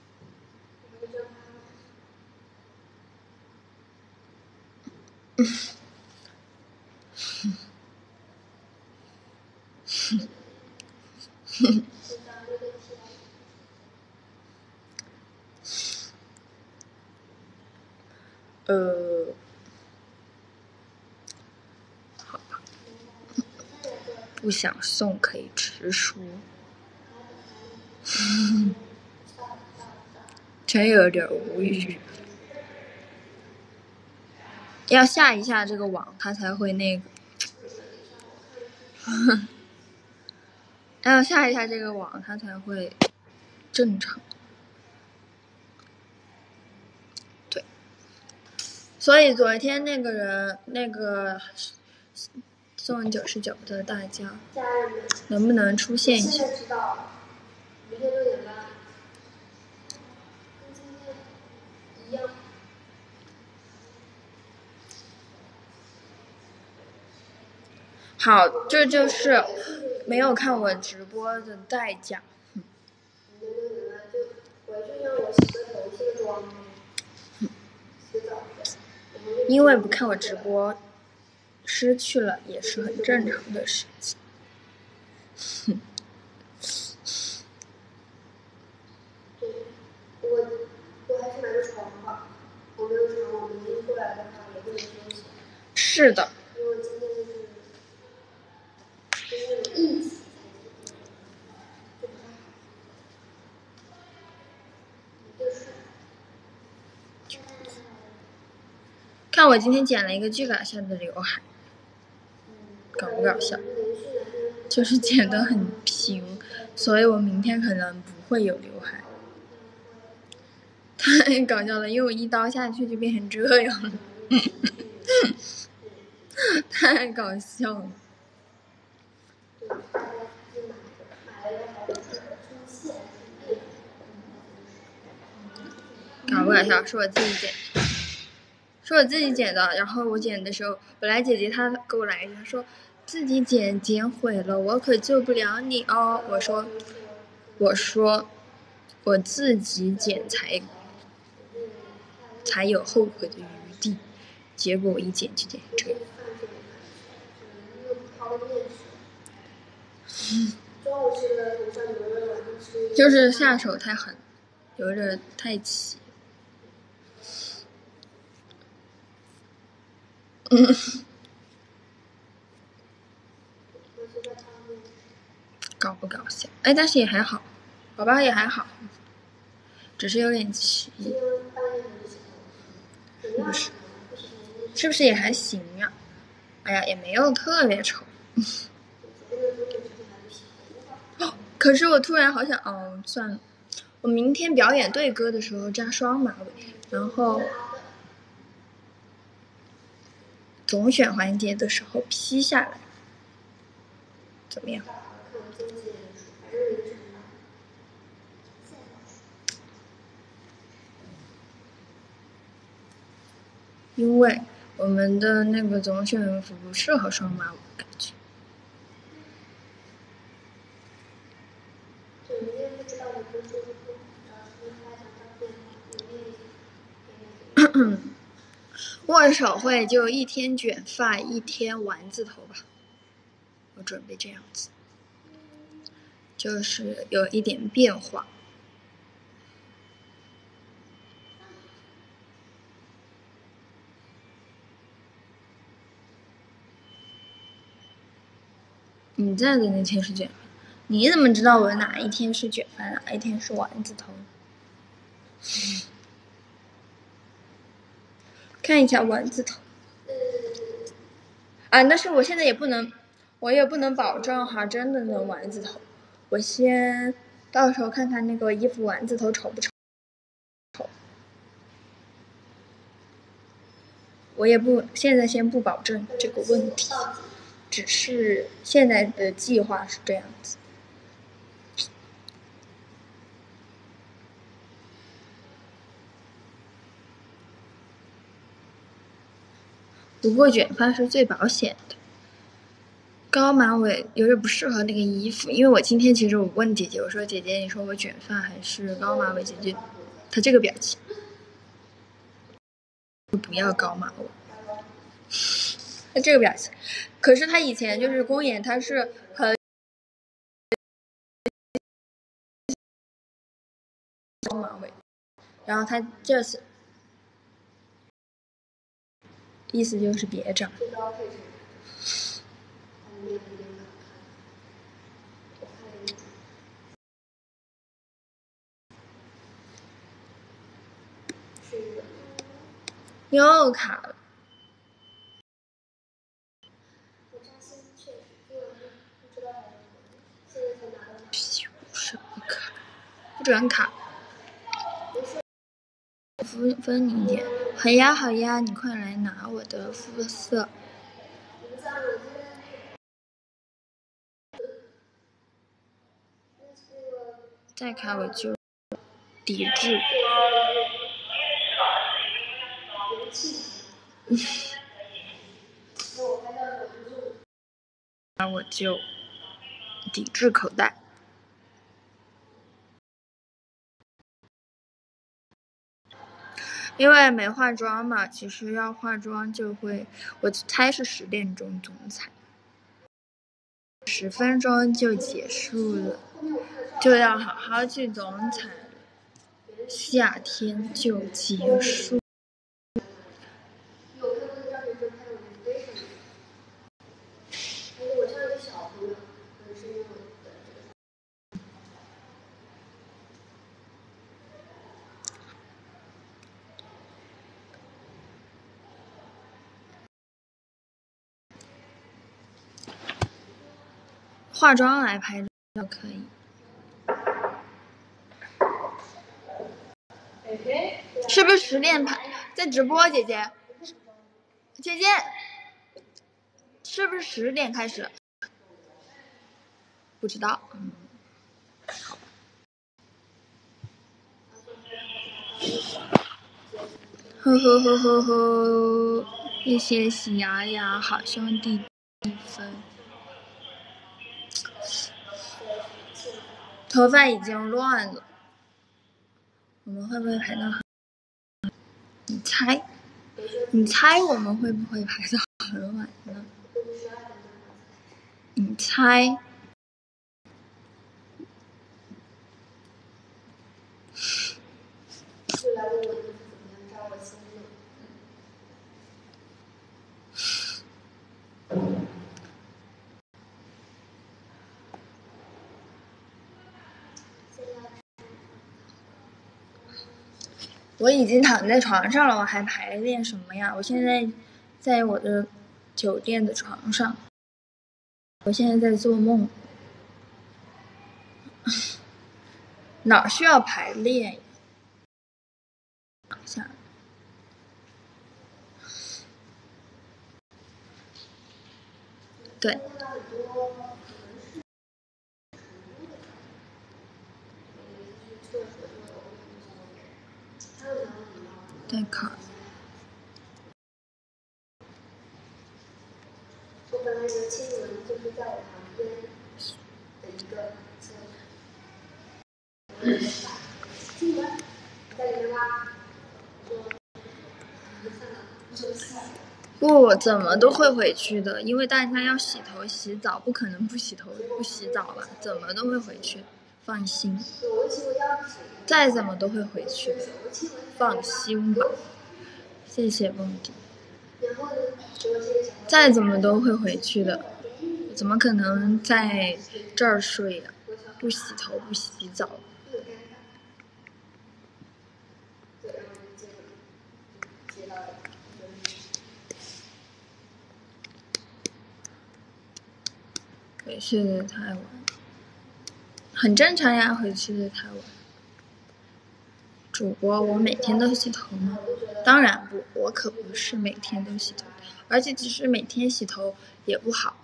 呃，好吧，不想送可以直说。真有点无语。要下一下这个网，它才会那个。要下一下这个网，它才会正常。对。所以昨天那个人，那个送九十九的大家，能不能出现一下？ 现在知道了，明天六点半，跟今天一样。 好，这就是没有看我直播的代价。 明天六点半就回去让我洗个头、卸个妆，洗澡去。 因为不看我直播，失去了也是很正常的事情。哼。 我我还是买个床吧，我没有床，我明天出来的话也不能休息。 是的。 因为今天就是就是有义气才行，就不太好。就是。 看我今天剪了一个巨搞笑的刘海，搞不搞笑？就是剪得很平， 所以我明天可能不会有刘海。太搞笑了，因为我一刀下去就变成这样了。太搞笑了。搞不搞笑？是我自己剪，是我自己剪的。然后我剪的时候，本来姐姐她给我来一句，她说自己剪剪毁了，我可救不了你哦。我说，我说，我自己剪才才有后悔的余地。结果我一剪就剪成这样。就是下手太狠，有点太齐。嗯，搞不搞笑？哎，但是也还好，宝宝也还好，只是有点齐。不是，是不是也还行呀、啊？哎呀，也没有特别丑。哦，可是我突然好想，哦，算了，我明天表演对歌的时候扎双马尾，然后总选环节的时候披下来，怎么样？因为我们的那个总选服不适合双马尾，感觉。握手会就一天卷发，一天丸子头吧。我准备这样子，就是有一点变化。你在的那天是卷发，你怎么知道我哪一天是卷发，哪一天是丸子头？看一下丸子头。啊，但是我现在也不能，我也不能保证哈，真的能丸子头。我先到时候看看那个衣服丸子头丑不丑。我也不现在先不保证这个问题，只是现在的计划是这样子。不过卷发是最保险的，高马尾有点不适合那个衣服。因为我今天其实我问姐姐，我说姐姐，你说我卷发还是高马尾？姐姐她这个表情，不要高马尾。她这个表情，可是她以前就是公演，她是很高马尾，然后她这次意思就是别整。又卡了。什么卡？不准卡。分分你一点。好呀好呀，你快来拿我的肤色。再卡我就抵制。那我就抵制口袋。因为没化妆嘛，其实要化妆就会，我猜是十点钟总彩，十分钟就结束了，就要好好去总彩了，夏天就结束。化妆来拍照可以。 是不是十点拍？在直播，姐姐，姐姐，是不是十点开始？不知道。嗯，好吧。呵呵呵呵呵，谢谢喜牙牙好兄弟一分。头发已经乱了，我们会不会排到？你猜，你猜我们会不会排到很晚呢？你猜？我已经躺在床上了，我还排练什么呀？我现在在我的酒店的床上，我现在在做梦，哪需要排练呀？下，对。带卡。 我本来有亲人就是在我旁边的一个厕所。亲人在里面吗？ 不，怎么都会回去的，因为大家要洗头洗澡，不可能不洗头不洗澡吧？怎么都会回去，放心。再怎么都会回去的，放心吧。谢谢蹦迪。再怎么都会回去的，怎么可能在这儿睡呀？不洗头不洗澡。回去的太晚，很正常呀，回去的太晚。主播，我每天都洗头吗？当然不，我可不是每天都洗头，而且即使每天洗头也不好，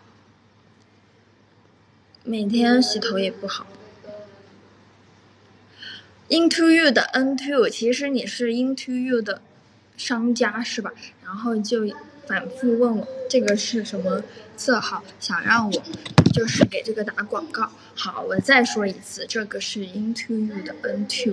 每天洗头也不好。Into You 的 N two， 其实你是 Into You 的商家是吧？然后就反复问我这个是什么色号，想让我就是给这个打广告。好，我再说一次，这个是 Into You 的 N two。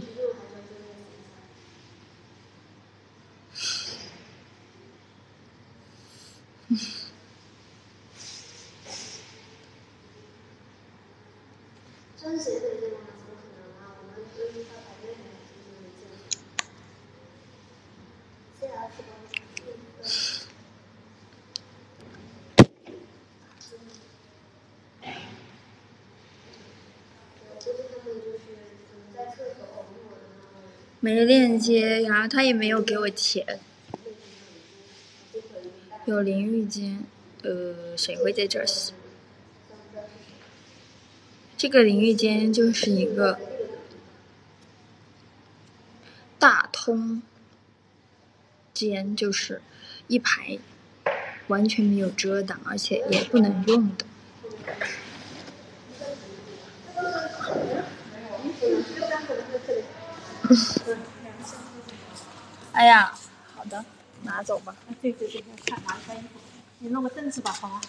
真谁没见过吗？怎么可能啊？我们都是他排练的，怎么没见过？现在是吧？ 没链接呀，他也没有给我钱。有淋浴间，呃，谁会在这儿洗？这个淋浴间就是一个大通间，就是一排完全没有遮挡，而且也不能用的。哎呀，好的，拿走吧。 对对对，看拿一下衣服，你弄个凳子吧，好吗？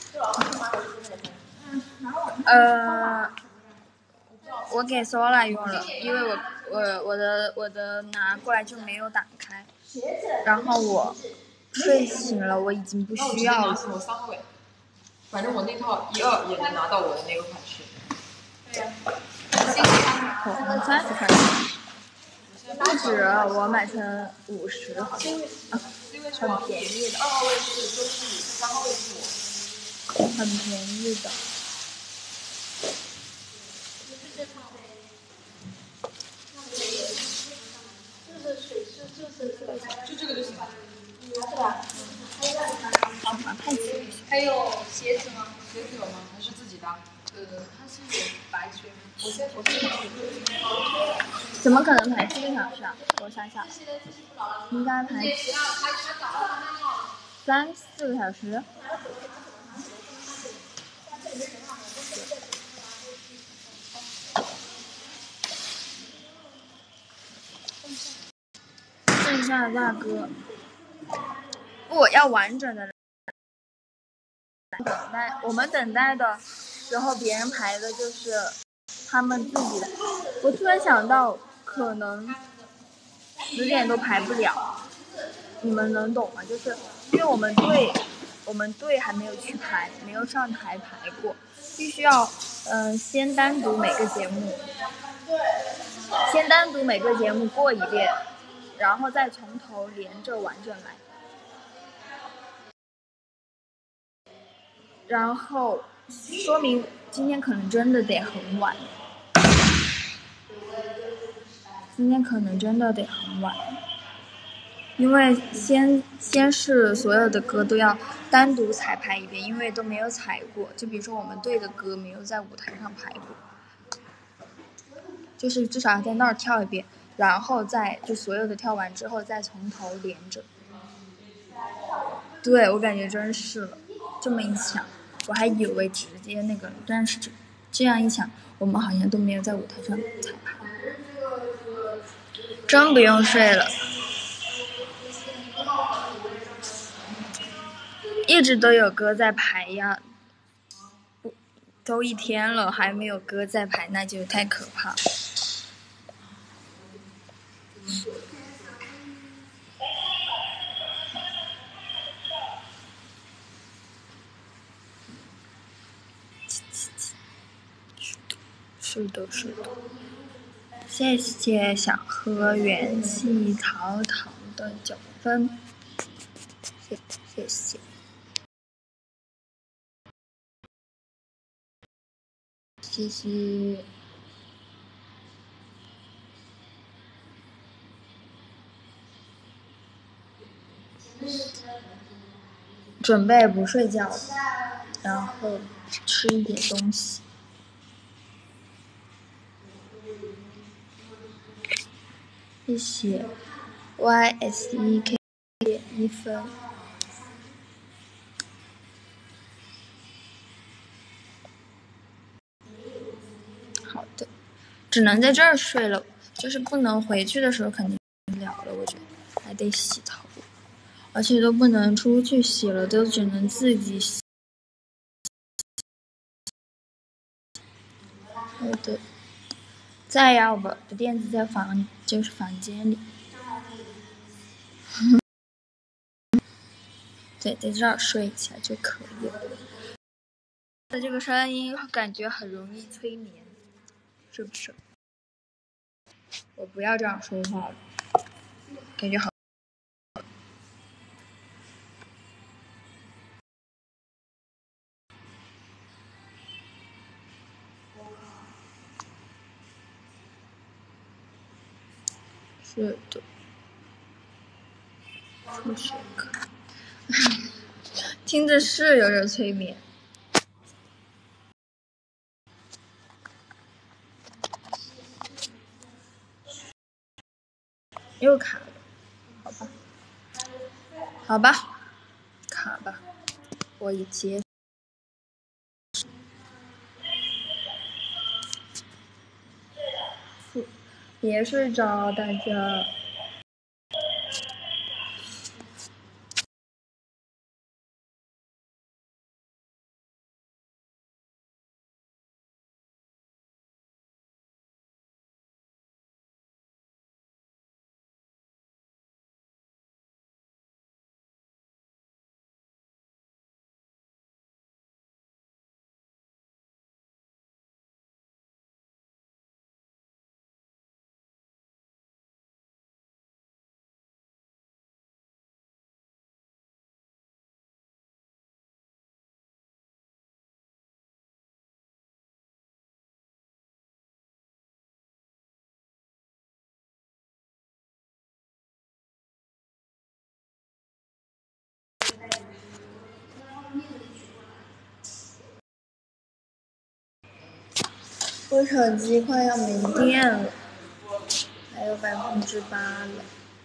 呃，我给搜来用了，因为我我我的我的拿过来就没有打开，然后我睡醒了，我已经不需要了。 我三位，反正我那套一二也能拿到我的那个款式。对呀。 口红三十块钱，不止，我买成五十，啊，很便宜的。 二号位是周诗雨，三号位是我。 很便宜的。 就这个就行了。 是吧？ 还有鞋子吗？ 鞋子有吗？还是自己的？ 呃，它是有白靴。 我先我先怎么可能排七个小时啊？我想想，应该排三四个小时。剩下的大哥，我要完整的等待。我们等待的时候，别人排的就是他们自己的。我突然想到，可能十点都排不了，你们能懂吗？就是因为我们队，我们队还没有去排，没有上台排过，必须要嗯、呃、先单独每个节目，先单独每个节目过一遍，然后再从头连着完整来。然后说明今天可能真的得很晚，今天可能真的得很晚，因为先先是所有的歌都要单独彩排一遍，因为都没有踩过。就比如说我们队的歌没有在舞台上排过，就是至少要在那儿跳一遍，然后再就所有的跳完之后再从头连着。对，我感觉真是了，这么一想。我还以为直接那个，但是这这样一想，我们好像都没有在舞台上彩排，真不用睡了，一直都有歌在排呀，都一天了还没有歌在排，那就太可怕了。是的，是的。谢谢想喝元气桃糖的九分，谢谢谢。谢谢。准备不睡觉，然后吃一点东西。谢谢 Y S E K 一分。好的，只能在这儿睡了，就是不能回去的时候肯定不了了，我觉得还得洗头，而且都不能出去洗了，都只能自己洗。好的，再要不的垫子在房就是房间里。对，在这儿睡一下就可以了。的这个声音感觉很容易催眠，是不是？我不要这样说话了，感觉好。是的，数学课听着是有点催眠。又卡了，好吧，好吧，卡吧，我已接。别睡着，大家。 我手机快要没电了，还有百分之八了。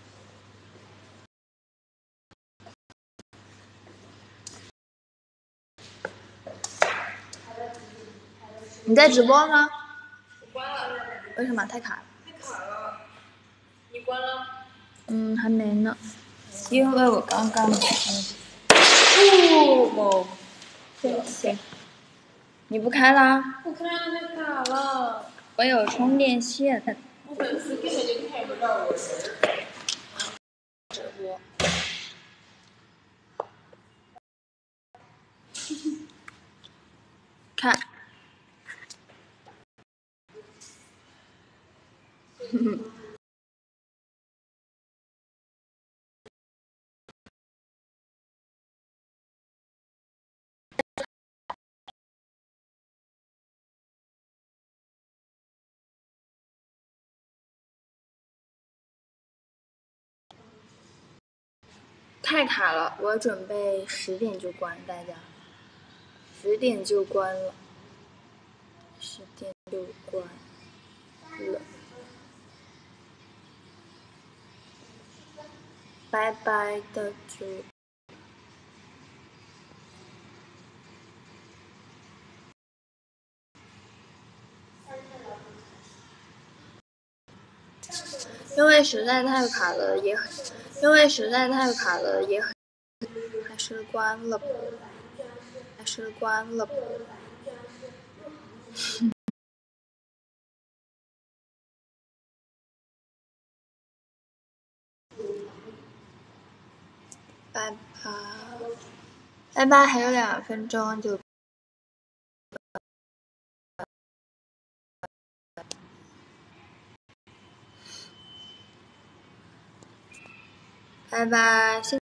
你在直播吗？ 我关了。 为什么？太卡了。 太卡了。你关了？ 嗯，还没呢，因为我刚刚没开。哦，真行。你不开啦？ 不开了，太卡了。 我有充电线。 我粉丝根本就看不到我。 直播。看。太卡了，我准备十点就关，大家，十点就关了，十点就关了，拜拜的就。因为实在太卡了，也很，因为实在太卡了，也很，还是关了吧，还是关了吧。拜拜，拜拜，还有两分钟就。拜拜。